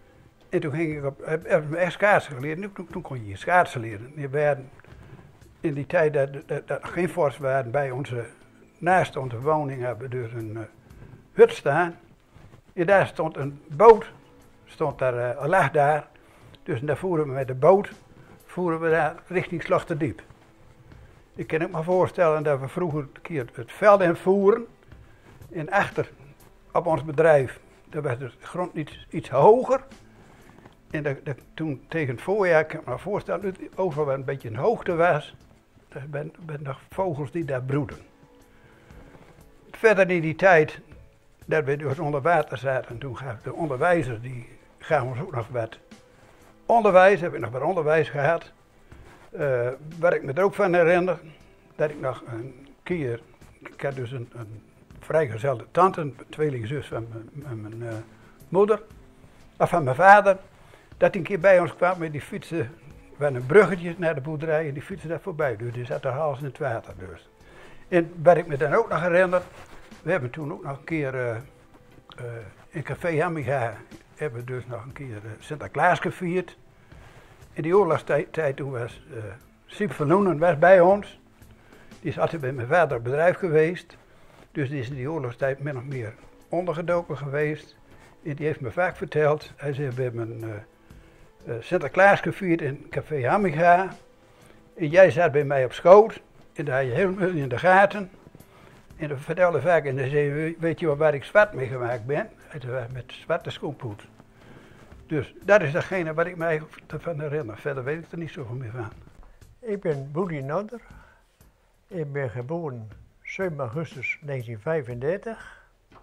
En toen ging ik op, heb, heb ik echt schaatsen geleerd. Toen, toen kon je schaatsen leren. We werden in die tijd dat, dat, dat nog geen fors waren, bij onze, naast onze woning hebben we dus een uh, hut staan. En daar stond een boot, stond daar, uh, lag daar. Dus daar voeren we met de boot, voeren we daar richting Slachterdiep. Ik kan me maar voorstellen dat we vroeger een keer het veld in voeren. En achter op ons bedrijf, daar werd de grond iets, iets hoger. En dat, dat, toen tegen het voorjaar, ik kan me maar voorstellen dat het overal wel een beetje een hoogte was. Er zijn nog vogels die daar broeden. Verder in die tijd dat we dus onder water zaten, toen gaf de onderwijzer, die gaven ons ook nog wat onderwijs, heb ik nog wat onderwijs gehad. Uh, waar ik me er ook van herinner, dat ik nog een keer, ik had dus een, een vrijgezelde tante, een tweelingzus van mijn, mijn uh, moeder, of van mijn vader, dat die een keer bij ons kwam met die fietsen, van een bruggetje naar de boerderij en die fietsen daar voorbij, dus die zat de hals in het water dus. En waar ik me dan ook nog herinner, we hebben toen ook nog een keer uh, uh, in Café Hamminga, hebben we dus nog een keer uh, Sinterklaas gevierd. In die oorlogstijd toen was uh, Siep van Loenen was bij ons. Die is altijd bij mijn vader op bedrijf geweest. Dus die is in die oorlogstijd min of meer ondergedoken geweest. En die heeft me vaak verteld. Hij zei, we hebben uh, uh, Sinterklaas gevierd in Café Hamminga. En jij zat bij mij op schoot. En daar had je helemaal in de gaten. En dat vertelde vaak. En dan zei weet je wel waar ik zwart mee gemaakt ben? Hij zei, met zwarte schoenpoet. Dus dat is datgene waar ik mij van herinner. Verder weet ik er niet zoveel meer van. Ik ben Boelie Nodder. Ik ben geboren zeven augustus negentien vijfendertig.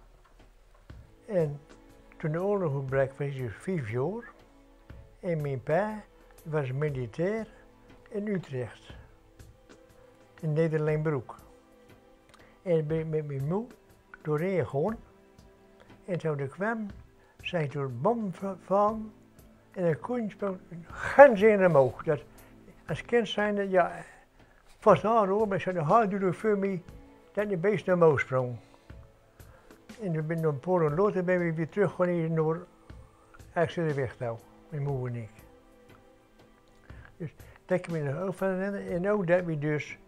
En toen de oorlog uitbrak was ik vijf jaar. En mijn pa was militair in Utrecht. In Nederlandbroek. En ik ben met mijn moeder doorheen gegaan. En toen ik kwam, zijn door de bom van en een koen sprong gans in omhoog. Dat, als kind zijnde, ja, vast aan hoor, maar zo'n haar doet voor mij dat de beest naar omhoog sprong. En toen ben ik een paar uur later ben ik weer teruggegaan naar achter de weg nou, mijn moeder en ik. Dus dat kan ik me nog ook van herinneren. En ook dat we dus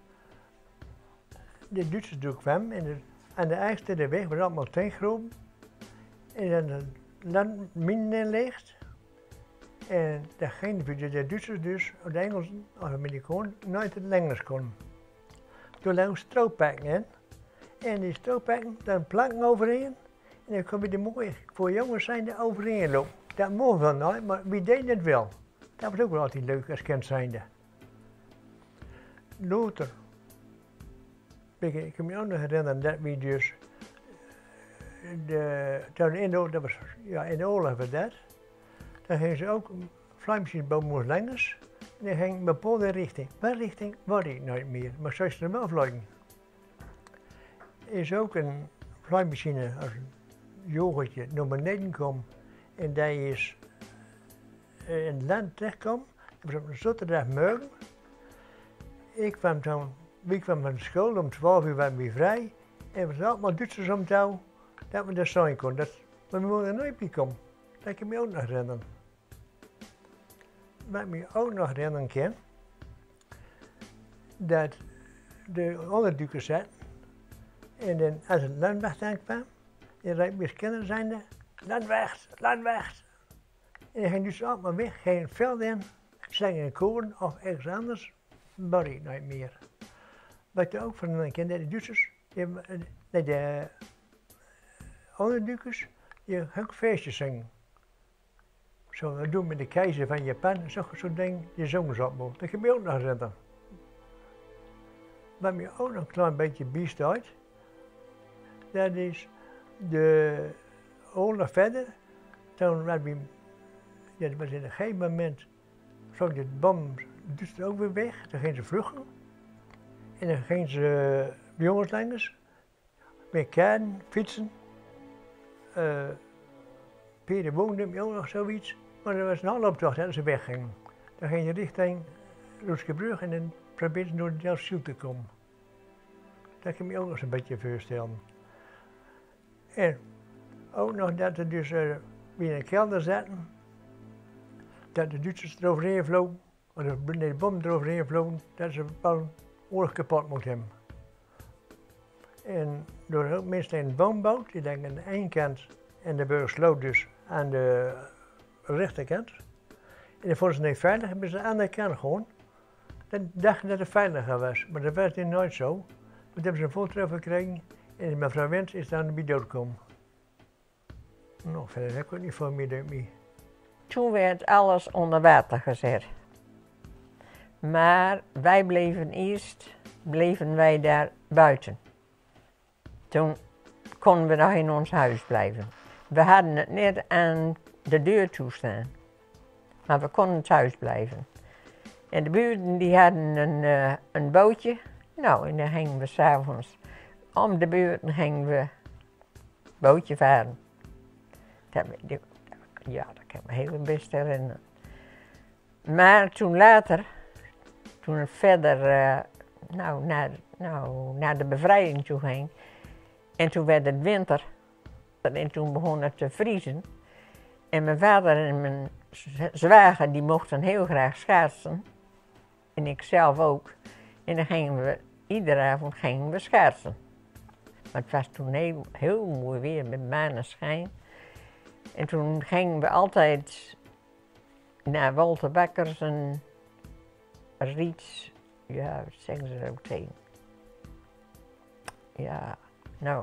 de Duitsers door kwamen en de, aan de achter de weg was allemaal tegengroepen. En dan de landminen ligt. En dat ging voor de Duitsers dus, of de Engelsen, of de Amerikanen, nooit het Engels kon. Toen lagen strooppakken in. En die strooppakken, daar planken overheen. En dan kon je er mooi voor jongens zijn er overheen lopen. Dat mocht wel nooit, maar wie deed het wel? Dat was ook wel altijd leuk als kind zijnde. Later, ik kan me ook nog herinneren dat we dus de, toen in de, dat was, ja, in de oorlog was dat, dan gingen ze ook vlammetjes boven langs en dan ging een bepaalde richting. Waar richting was ik nooit meer, maar zo is het er wel vliegen. Er is ook een vliegmachine als een jongetje naar beneden kwam en die is in het land terechtkwam. Dat was op een zaterdagmorgen. Ik kwam toen, ik kwam van school, om twaalf uur waren we vrij en we zaten allemaal Duitsers om touw. Dat we daar zijn konden, dat we moeder nooit meer komen. Dat kan ik me ook nog herinneren. Wat ik me ook nog herinneren kan, dat de onderduikers zaten en dan als het landwacht aankwam, dan riep mijn kinderen zijnde, landwacht, landwacht. En dan ging dus allemaal weg, ging het veld in, slangen in koren of ergens anders, maar ik nooit meer. Wat ik ook van een kind, de Duitsers, die, nee, de onderdukers, die gaan ook feestjes zingen. Zo, dat doen we met de keizer van Japan, zo'n zo ding, die zongen ze op. Dat kan je ook nog herinneren. Wat me ook nog een klein beetje bijstaat, dat is de oorlog verder. Toen was we, ja, dat was in een gegeven moment, vloog de bom dus ook weer weg, dan gingen ze vluchten. En dan gingen ze de jongens langs, met kaarten, fietsen. Uh, Peter woonde hem ook nog zoiets, maar er was een haloptocht dat ze weggingen. Dan ging je richting Roeskebrug en dan probeerden ze door de Delfziel te komen. Dat kan je me ook nog eens een beetje voorstellen. En ook nog dat er dus uh, weer in een kelder zaten dat de Duitsers eroverheen vlogen, of de, de bom eroverheen vlogen, dat ze wel oorlog kapot moeten hebben. En door ook mensen in de boom bouwt, die denken aan de ene kant en de Burgersloot dus aan de rechterkant. En dan vonden ze niet veilig, hebben ze aan de andere kant gewoon. Dan dachten dat het veiliger was, maar dat was nooit zo. Toen hebben ze een foto gekregen en mevrouw Wens is dan bij doodgekomen. Nou, verder heb ik ook niet veel meer, denk ik. Toen werd alles onder water gezet. Maar wij bleven eerst, bleven wij daar buiten. Toen konden we nog in ons huis blijven. We hadden het net aan de deur toestaan. Maar we konden thuis blijven. En de buurten die hadden een, uh, een bootje. Nou, en dan gingen we s'avonds om de buurten gingen we bootje varen. Dat, ja, dat kan ik me heel best herinneren. Maar toen later, toen het verder uh, nou, naar, nou, naar de bevrijding toe ging. En toen werd het winter. En toen begon het te vriezen. En mijn vader en mijn zwager die mochten heel graag schaatsen. En ik zelf ook. En dan gingen we, iedere avond gingen we schaatsen. Maar het was toen heel, heel mooi weer met maneschijn. En toen gingen we altijd naar Walter Bakkers en Riets. Ja, wat zeggen ze er ook tegen? Ja, nou.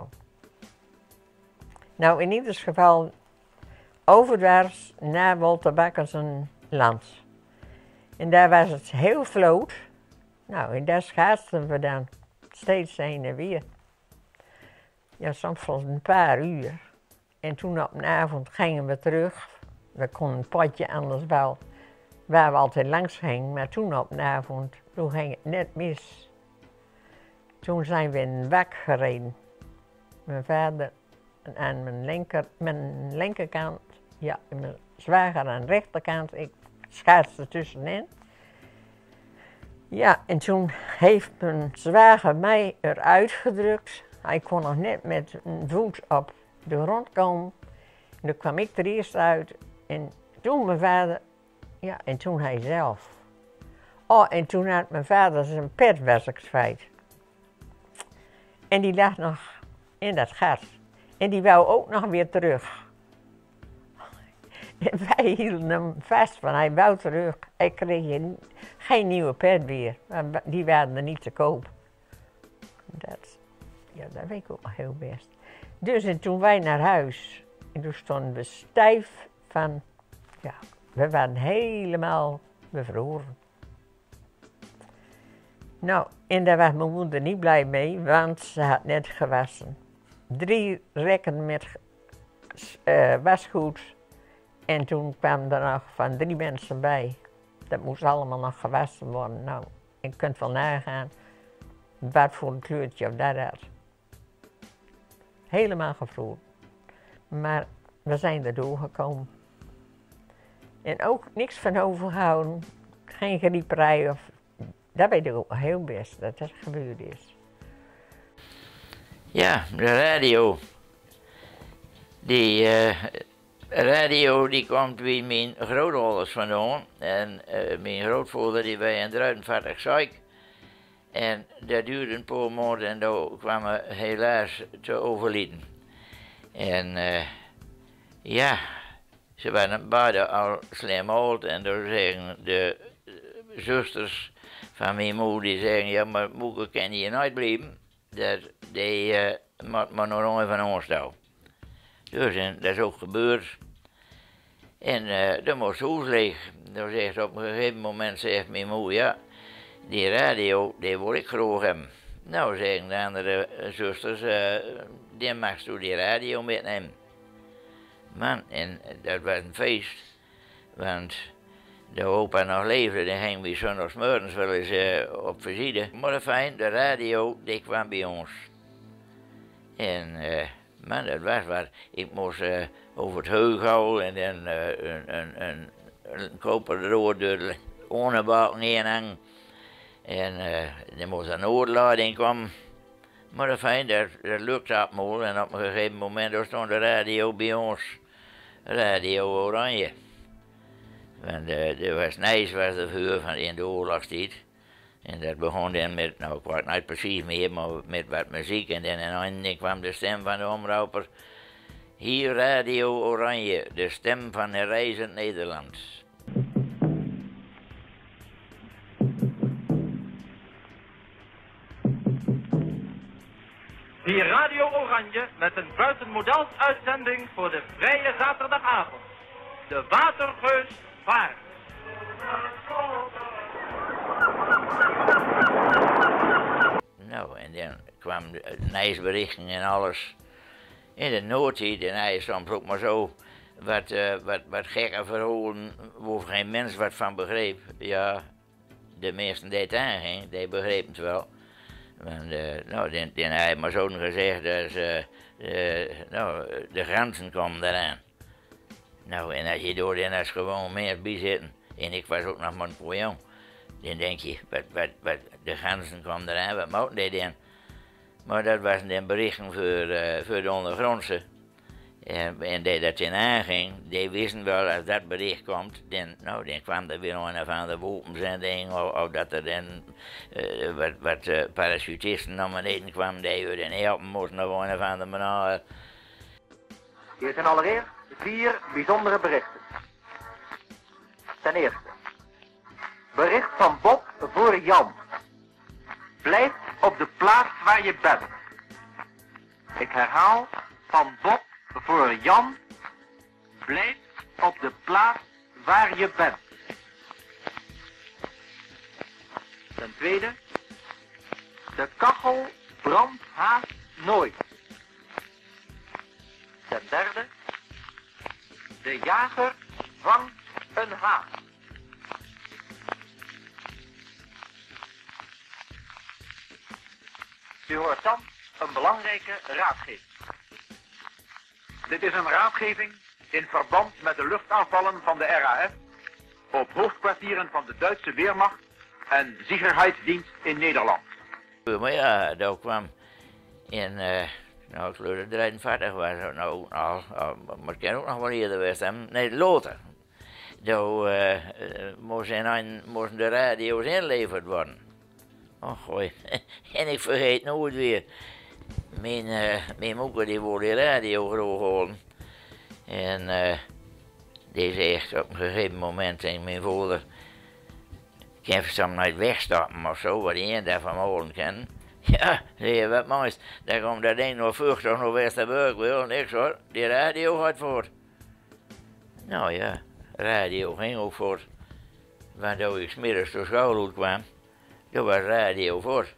Nou, in ieder geval overwaarts naar Walter Bakkers en Lans. En daar was het heel vloot. Nou, en daar schaatsten we dan steeds heen en weer. Ja, soms wel een paar uur. En toen op een avond gingen we terug. We konden een potje anders wel, waar we altijd langs gingen. Maar toen op een avond, toen ging het net mis. Toen zijn we in een wak gereden. Mijn vader aan mijn, linker, mijn linkerkant, ja, mijn zwager aan de rechterkant. Ik schaatste tussenin. Ja, en toen heeft mijn zwager mij eruit gedrukt. Hij kon nog net met een voet op de grond komen. En toen kwam ik er eerst uit. En toen mijn vader, ja, en toen hij zelf. Oh, en toen had mijn vader zijn pet was ik kwijt. En die lag nog in dat gat. En die wou ook nog weer terug. En wij hielden hem vast, van hij wou terug. Hij kreeg geen nieuwe pet meer, die waren er niet te koop. Dat, ja, dat weet ik ook nog heel best. Dus en toen wij naar huis, en toen stonden we stijf van, ja, we waren helemaal bevroren. Nou, en daar was mijn moeder niet blij mee, want ze had net gewassen. Drie rekken met uh, wasgoed. En toen kwamen er nog van drie mensen bij. Dat moest allemaal nog gewassen worden. Nou, je kunt wel nagaan wat voor een kleurtje of dat had. Helemaal gevroren. Maar we zijn er doorgekomen. En ook niks van overgehouden. Geen grieperij of... Dat weet ik ook heel best, dat dat gebeurd is. Ja, de radio. Die uh, radio die komt bij mijn grootouders vandaan. En uh, mijn grootvader die bij een drieënveertig zeik. En dat duurde een paar maanden en daar kwamen helaas te overlijden. En uh, ja, ze waren beide al slim oud en door zeggen de uh, zusters van mijn moeder die zeggen, ja maar moeder kan hier nooit blijven. Dat die uh, moet maar nog lang van ons staan. Dus en dat is ook gebeurd. En uh, dan moest het huis leeg. Dan zegt op een gegeven moment zegt mijn moeder, ja, die radio, die wil ik graag hebben. Nou zeggen de andere zusters, uh, die magst u die radio metnemen. Man, en dat was een feest. Want de opa nog leefde, dan gingen we zondagsmorgens wel eens uh, op visite. Maar fijn, de radio, die kwam bij ons. En uh, man, dat was wat. Ik moest uh, over het heugel en dan uh, een, een, een, een koperrood door de onderbalken heen hangen. En uh, er moest een oorlading komen. Maar fijn, dat, dat lukte allemaal. En op een gegeven moment stond de radio bij ons. Radio Oranje. Want uh, er was Nijs was de vuur van in de oorlogstijd. En dat begon dan met, nou ik weet niet precies meer, maar met wat muziek. En dan ineens kwam de stem van de omroeper. Hier Radio Oranje, de stem van een reizend Nederland. Hier Radio Oranje met een buitenmodels uitzending voor de vrije zaterdagavond. De Watergeus vaart. Nou, en dan kwam nieuwsberichten en alles. In de noodtijd, en hij is soms ook maar zo wat, uh, wat, wat gekke verhalen waar geen mens wat van begreep. Ja, de mensen die het aanging, die begrepen het wel. Want, uh, nou, dan, dan had hij maar zo gezegd dat uh, uh, nou, de grenzen komen eraan. Nou, en als je door dan als gewoon meer bij zitten, en ik was ook nog maar een paar jong, dan denk je, wat, wat, wat, de grenzen komen eraan, wat moeten die dan? Maar dat was dan berichten voor, uh, voor de ondergrondse. En, en die dat in aanging, die wisten wel als dat bericht komt, dan, nou, dan kwam er weer een of andere wapenzending, of, of dat er dan uh, wat, wat uh, parachutisten naar beneden kwamen, die we dan helpen moesten of een of andere manier. Hier zijn allereerst vier bijzondere berichten. Ten eerste, bericht van Bob voor Jan. Blijf op de plaats waar je bent. Ik herhaal, van Bob voor Jan. Blijf op de plaats waar je bent. Ten tweede, de kachel brandt haast nooit. Ten derde, de jager vangt een haas. U hoort dan een belangrijke raadgeving. Dit is een raadgeving in verband met de luchtaanvallen van de R A F op hoofdkwartieren van de Duitse Weermacht en Sicherheidsdienst in Nederland. Maar ja, dat kwam in, uh, nou ik geloof dat drieënveertig was het nou al, maar het kan ook nog wel eerder geweest hebben, nee, later. Toen uh, moesten, moesten de radio's ingeleverd worden. Oh gooi, en ik vergeet nooit weer. Mijn, uh, mijn moeder die wilde die radio graag horen. En uh, die zegt op een gegeven moment tegen mijn vader, ik heb ze hem niet wegstappen of zo, wat hij daarvan horen kan. Ja, zei je, wat moois, daar komt dat ding nog vluchtig naar Westerburg wil, niks hoor, die radio gaat voort. Nou ja, radio ging ook voort. Want toen ik 's middags door school uitkwam, toen was radio voort.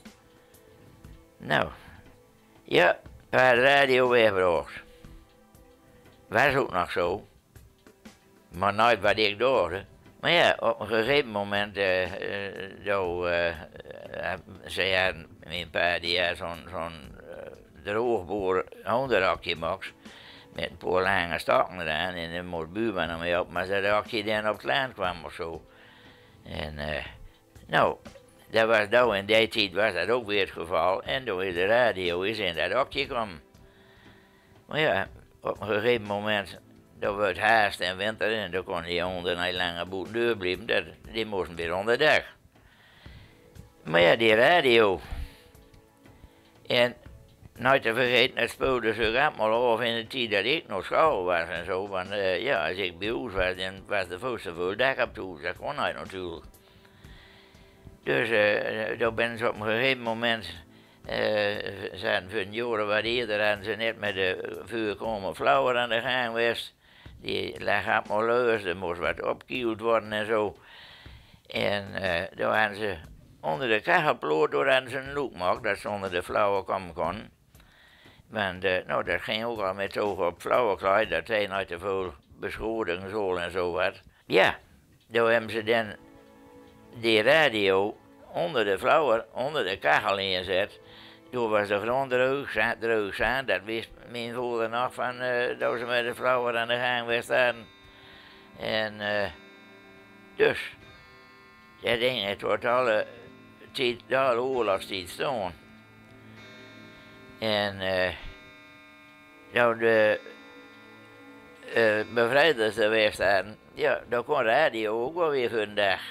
Nou, ja, waar de radio wegbracht. Was ook nog zo. Maar nooit wat ik doorde. Maar ja, op een gegeven moment, uh, uh, zo, uh, uh, ze hadden, mijn pa die had zo'n zo'n uh, droogboer hondenrakje gemaakt. Met een paar lange stakken eraan en dan moest buurman hem mee op, maar dat rakje dan op het land kwam of zo. En uh, nou, dat was nou in die tijd was dat ook weer het geval. En toen is de radio is in dat rakje gekomen. Maar ja, op een gegeven moment, dat werd haast en winter en dan kon die honden niet langer buiten deur blijven, dat, die moesten weer onder dak. Maar ja, die radio. En nooit te vergeten, het speelde zich allemaal af in de tijd dat ik nog school was en zo. Want uh, ja, als ik bij ons was, dan was de voorste voor dak op toe, dat kon niet natuurlijk. Dus uh, toen ben ze op een gegeven moment, uh, zijn senioren wat eerder hadden ze net met de vuur komen flauwer aan de gang geweest. Die lag allemaal leus, er moest wat opgekield worden en zo. En uh, toen hadden ze onder de kachelploot, door hadden ze een loek gemaakt, dat ze onder de flauwe komen kon. Want uh, nou, dat ging ook al met ogen op flauwekleid, dat hij nooit te veel beschoten zo en zo wat. Ja, toen hebben ze dan die radio onder de flauwer, onder de kachel ingezet. Toen was de grond droog, droog zijn, dat wist mijn vader nog van uh, dat ze met de flauwer aan de gang was staan. En uh, dus, dat ding, het wordt alle tijd, de hele oorlogstijd staan. En uh, nou de, uh, bevrijders geweest waren, ja, dan kon radio ook wel weer voor een dag.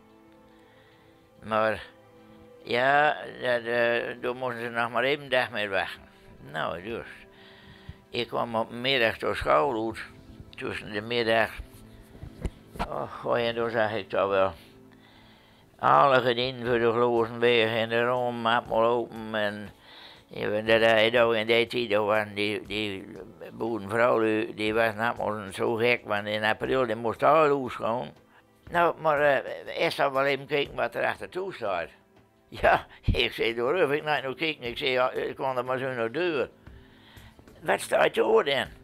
Maar ja, dat, uh, daar moesten ze nog maar even een dag mee wachten. Nou, dus. Ik kwam op de middag door school uit, tussen de middag. Oh, en toen zag ik toch wel. Alle gedienden voor de glozen weg en de rommap maar open. En dat hij daar in die tijd was, die, die boerenvrouw, die, die was namelijk zo gek, want in april die moest al gewoon. Nou, maar uh, eerst al wel even kijken wat er achter toe staat. Ja, ik zei, door hoef ik naar nou kijken. Ik zei, ja, ik kon er maar zo naar deur. Wat staat je oor dan?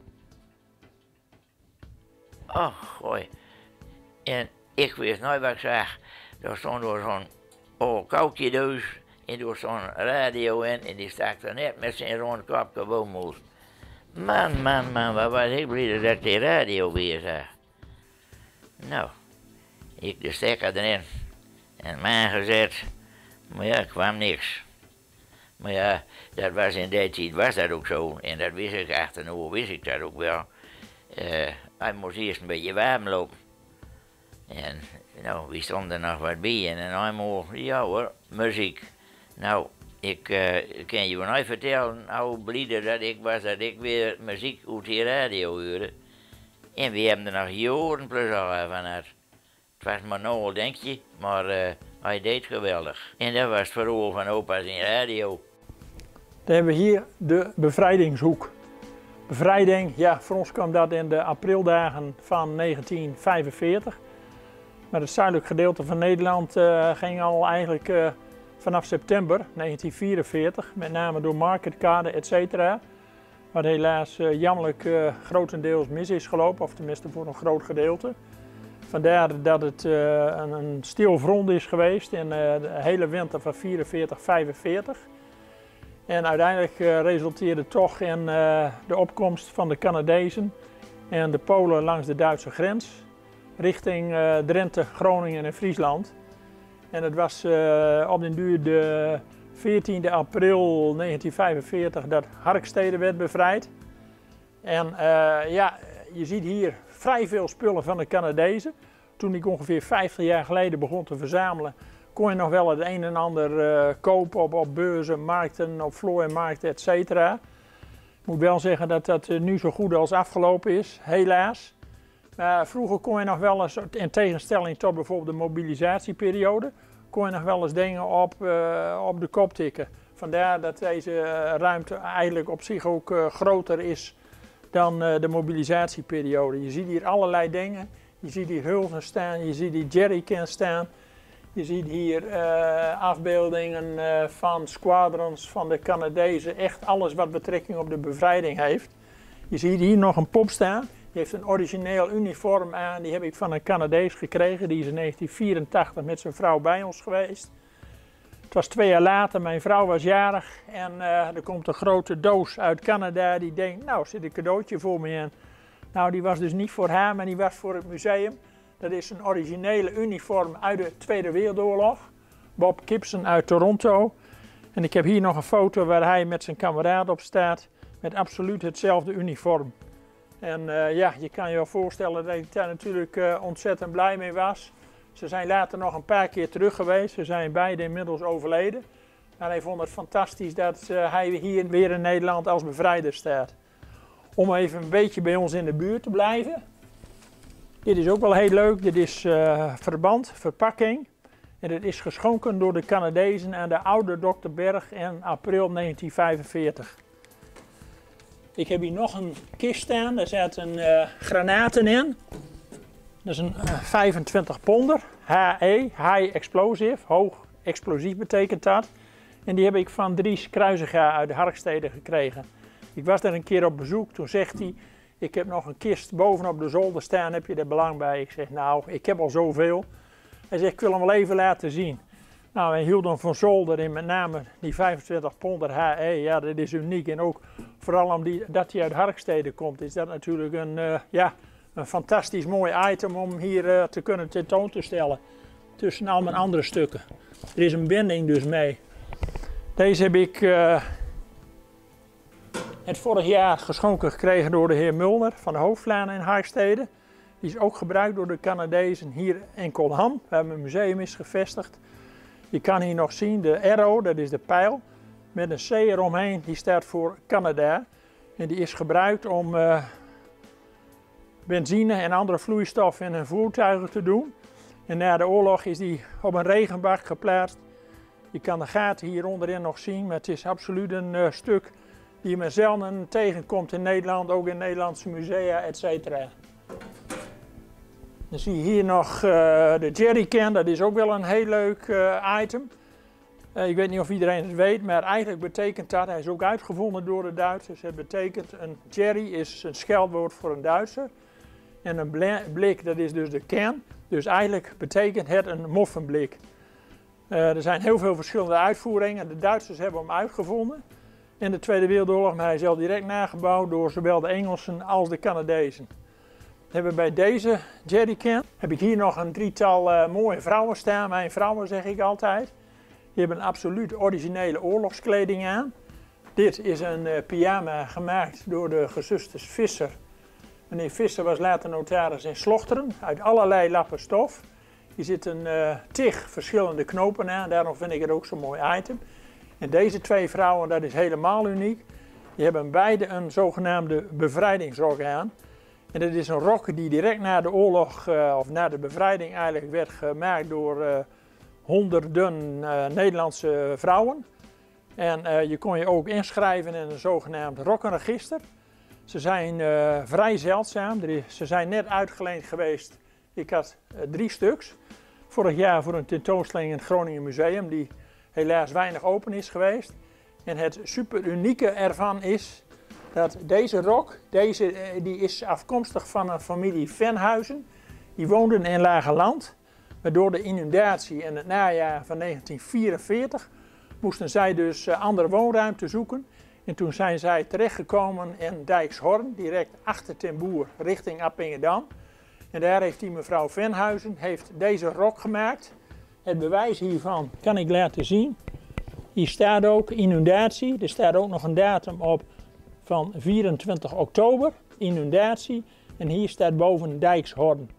Oh, gooi. En ik wist nooit wat ik zag. Daar stond door zo'n oh, koukje dus en door zo'n radio in en die stak er net met zijn rond kop gewoon moest. Man, man, man, wat was ik blij dat ik die radio weer zag. Nou, ik de stekker erin en mij gezet, maar ja, kwam niks. Maar ja, dat was in die tijd was dat ook zo en dat wist ik achterna, wist ik dat ook wel. Uh, hij moest eerst een beetje warm lopen. En nou, wie stond er nog wat bij en eenmaal, ja hoor, muziek. Nou, ik uh, kan je wel nooit vertellen hoe blij dat ik was dat ik weer muziek uit die radio hoorde. En we hebben er nog jaren plezier van gehad. Het was maar nogal, denk je, maar uh, hij deed geweldig. En dat was het verhaal van opa's in radio. Dan hebben we hier de bevrijdingshoek. Bevrijding, ja, voor ons kwam dat in de aprildagen van negentien vijfenveertig. Maar het zuidelijk gedeelte van Nederland uh, ging al eigenlijk uh, vanaf september negentien vierenveertig, met name door Marketkade, et cetera. Wat helaas uh, jammerlijk uh, grotendeels mis is gelopen, of tenminste voor een groot gedeelte. Vandaar dat het uh, een, een stil front is geweest in uh, de hele winter van vierenveertig vijfenveertig. En uiteindelijk uh, resulteerde toch in uh, de opkomst van de Canadezen en de Polen langs de Duitse grens, richting uh, Drenthe, Groningen en Friesland. En het was uh, op den duur de veertiende april negentien vijfenveertig dat Harkstede werd bevrijd. En uh, ja, je ziet hier vrij veel spullen van de Canadezen. Toen ik ongeveer vijftig jaar geleden begon te verzamelen, kon je nog wel het een en ander uh, kopen op, op beurzen, markten, op vlooimarkten, et cetera. Ik moet wel zeggen dat dat uh, nu zo goed als afgelopen is, helaas. Uh, vroeger kon je nog wel eens, in tegenstelling tot bijvoorbeeld de mobilisatieperiode, kon je nog wel eens dingen op, uh, op de kop tikken. Vandaar dat deze uh, ruimte eigenlijk op zich ook uh, groter is dan uh, de mobilisatieperiode. Je ziet hier allerlei dingen. Je ziet hier hulzen staan, je ziet hier jerrycans staan. Je ziet hier uh, afbeeldingen uh, van squadrons van de Canadezen. Echt alles wat betrekking op de bevrijding heeft. Je ziet hier nog een pop staan. Die heeft een origineel uniform aan. Die heb ik van een Canadees gekregen. Die is in negentien vierentachtig met zijn vrouw bij ons geweest. Het was twee jaar later, mijn vrouw was jarig. En uh, er komt een grote doos uit Canada. Die denkt, nou zit een cadeautje voor me in. Nou, die was dus niet voor haar, maar die was voor het museum. Dat is een originele uniform uit de Tweede Wereldoorlog. Bob Gibson uit Toronto. En ik heb hier nog een foto waar hij met zijn kameraad op staat. Met absoluut hetzelfde uniform. En uh, ja, je kan je wel voorstellen dat ik daar natuurlijk uh, ontzettend blij mee was. Ze zijn later nog een paar keer terug geweest. Ze zijn beide inmiddels overleden. Maar hij vond het fantastisch dat uh, hij hier weer in Nederland als bevrijder staat. Om even een beetje bij ons in de buurt te blijven. Dit is ook wel heel leuk. Dit is uh, verband, verpakking. En dit is geschonken door de Canadezen aan de oude dokter Berg in april negentien vijfenveertig. Ik heb hier nog een kist staan. Daar zaten uh, granaten in. Dat is een uh, vijfentwintig ponder. H E, High Explosive. Hoog explosief betekent dat. En die heb ik van Dries Kruisinga uit de Harkstede gekregen. Ik was daar een keer op bezoek. Toen zegt hij, ik heb nog een kist bovenop de zolder staan. Heb je er belang bij? Ik zeg, nou, ik heb al zoveel. Hij zegt, ik wil hem wel even laten zien. Nou, hij hield hem van zolder in, met name die vijfentwintig ponder H E. Ja, dat is uniek. En ook vooral omdat hij uit Harkstede komt, is dat natuurlijk een, uh, ja, een fantastisch mooi item om hier uh, te kunnen tentoon te stellen. Tussen al mijn andere stukken. Er is een binding dus mee. Deze heb ik uh, het vorig jaar geschonken gekregen door de heer Mulner van de Hoofdlaan in Harkstede. Die is ook gebruikt door de Canadezen hier in Kolham, waar een museum is gevestigd. Je kan hier nog zien de arrow, dat is de pijl, met een C eromheen, die staat voor Canada. En die is gebruikt om uh, benzine en andere vloeistoffen in hun voertuigen te doen. En na de oorlog is die op een regenbak geplaatst. Je kan de gaten hier onderin nog zien, maar het is absoluut een uh, stuk die je maar zelden tegenkomt in Nederland, ook in Nederlandse musea, et cetera. Dan zie je hier nog uh, de jerrycan, dat is ook wel een heel leuk uh, item. Uh, ik weet niet of iedereen het weet, maar eigenlijk betekent dat, hij is ook uitgevonden door de Duitsers. Het betekent, een jerry is een scheldwoord voor een Duitser. En een blik, dat is dus de can. Dus eigenlijk betekent het een moffinblik. Uh, er zijn heel veel verschillende uitvoeringen. De Duitsers hebben hem uitgevonden in de Tweede Wereldoorlog, maar hij is al direct nagebouwd door zowel de Engelsen als de Canadezen. Hebben bij deze jerrycan heb ik hier nog een drietal uh, mooie vrouwen staan. Mijn vrouwen zeg ik altijd. Die hebben een absoluut originele oorlogskleding aan. Dit is een uh, pyjama gemaakt door de gezusters Visser. Meneer Visser was later notaris in Slochteren, uit allerlei lappen stof. Hier zitten uh, tig verschillende knopen aan, daarom vind ik het ook zo'n mooi item. En deze twee vrouwen, dat is helemaal uniek. Die hebben beide een zogenaamde bevrijdingsrok aan. En dat is een rok die direct na de oorlog, uh, of na de bevrijding eigenlijk, werd gemaakt door uh, honderden uh, Nederlandse vrouwen. En uh, je kon je ook inschrijven in een zogenaamd rokkenregister. Ze zijn uh, vrij zeldzaam, ze zijn net uitgeleend geweest. Ik had uh, drie stuks. Vorig jaar voor een tentoonstelling in het Groningen Museum, die helaas weinig open is geweest. En het super unieke ervan is dat deze rok, deze, die is afkomstig van een familie Venhuizen. Die woonden in Lageland, maar door de inundatie in het najaar van negentien vierenveertig moesten zij dus andere woonruimte zoeken. En toen zijn zij terechtgekomen in Dijkshorn, direct achter Ten Boer, richting Appingedam. En daar heeft die mevrouw Venhuizen heeft deze rok gemaakt. Het bewijs hiervan kan ik laten zien. Hier staat ook inundatie, er staat ook nog een datum op van vierentwintig oktober, inundatie. En hier staat boven Dijkshorn.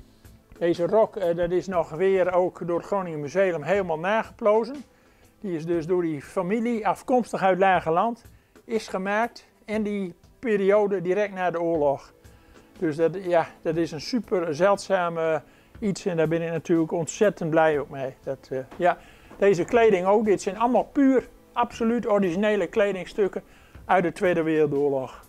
Deze rok dat is nog weer ook door het Groningen Museum helemaal nageplozen. Die is dus door die familie, afkomstig uit Lageland, is gemaakt in die periode direct na de oorlog. Dus dat, ja, dat is een super zeldzame iets en daar ben ik natuurlijk ontzettend blij ook mee. Dat, uh, ja, deze kleding ook, dit zijn allemaal puur, absoluut originele kledingstukken uit de Tweede Wereldoorlog.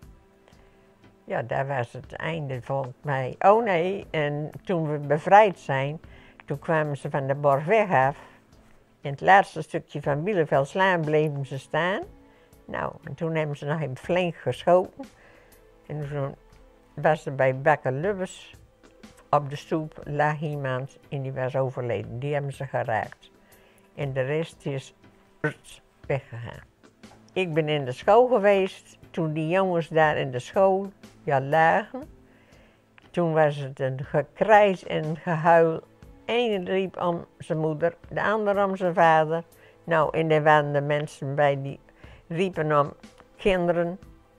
Ja, daar was het einde volgens mij. Oh nee, en toen we bevrijd zijn, toen kwamen ze van de Borgweg af. In het laatste stukje van Bieleveldslaan bleven ze staan. Nou, en toen hebben ze nog even flink geschoten. En toen was er bij Bakker Lubbers op de stoep lag iemand en die was overleden. Die hebben ze geraakt. En de rest is weggegaan. Ik ben in de school geweest toen die jongens daar in de school ja, lagen. Toen was het een gekrijs en gehuil. Eén riep om zijn moeder, de ander om zijn vader. Nou, en er waren de mensen bij die riepen om kinderen.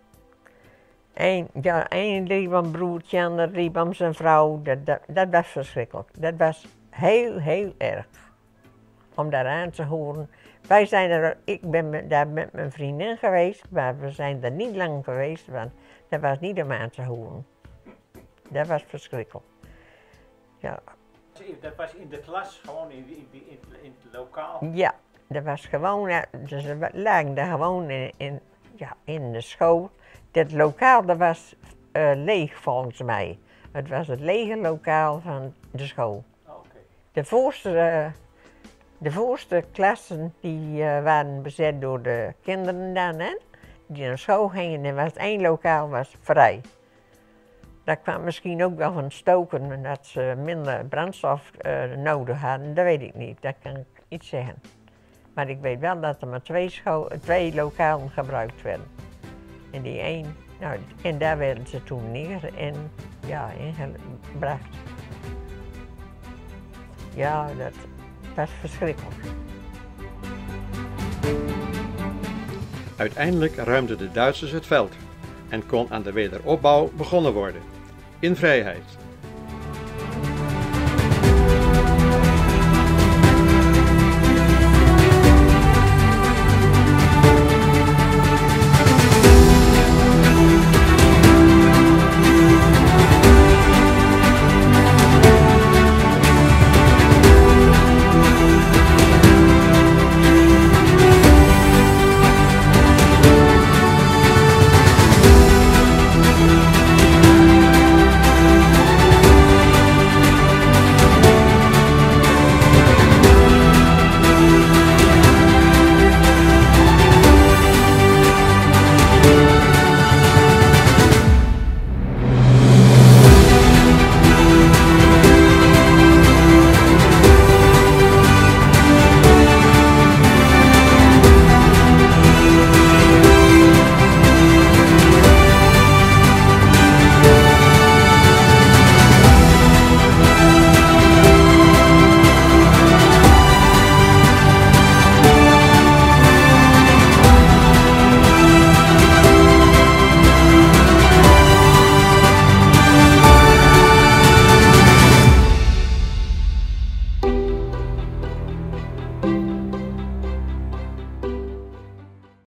Eén, ja, één riep om broertje, de ander riep om zijn vrouw. Dat, dat, dat was verschrikkelijk. Dat was heel, heel erg om daar aan te horen. Wij zijn er, ik ben daar met mijn vriendin geweest, maar we zijn er niet lang geweest, want dat was niet om aan te horen. Dat was verschrikkelijk. Ja. Dat was in de klas, gewoon in, in, in, in het lokaal? Ja, dat was gewoon, dus we lagen daar gewoon in, in, ja, in de school. Dat lokaal dat was uh, leeg volgens mij. Het was het lege lokaal van de school. Oh, okay. De voorste, uh, de voorste klassen die uh, waren bezet door de kinderen dan, hè, die naar school gingen en was één lokaal was vrij. Dat kwam misschien ook wel van stoken en dat ze minder brandstof uh, nodig hadden, dat weet ik niet, dat kan ik niet zeggen. Maar ik weet wel dat er maar twee, school, twee lokalen gebruikt werden. En die één, nou, en daar werden ze toen neer en ja, ingebracht. Ja, dat was verschrikkelijk. Uiteindelijk ruimden de Duitsers het veld en kon aan de wederopbouw begonnen worden, in vrijheid.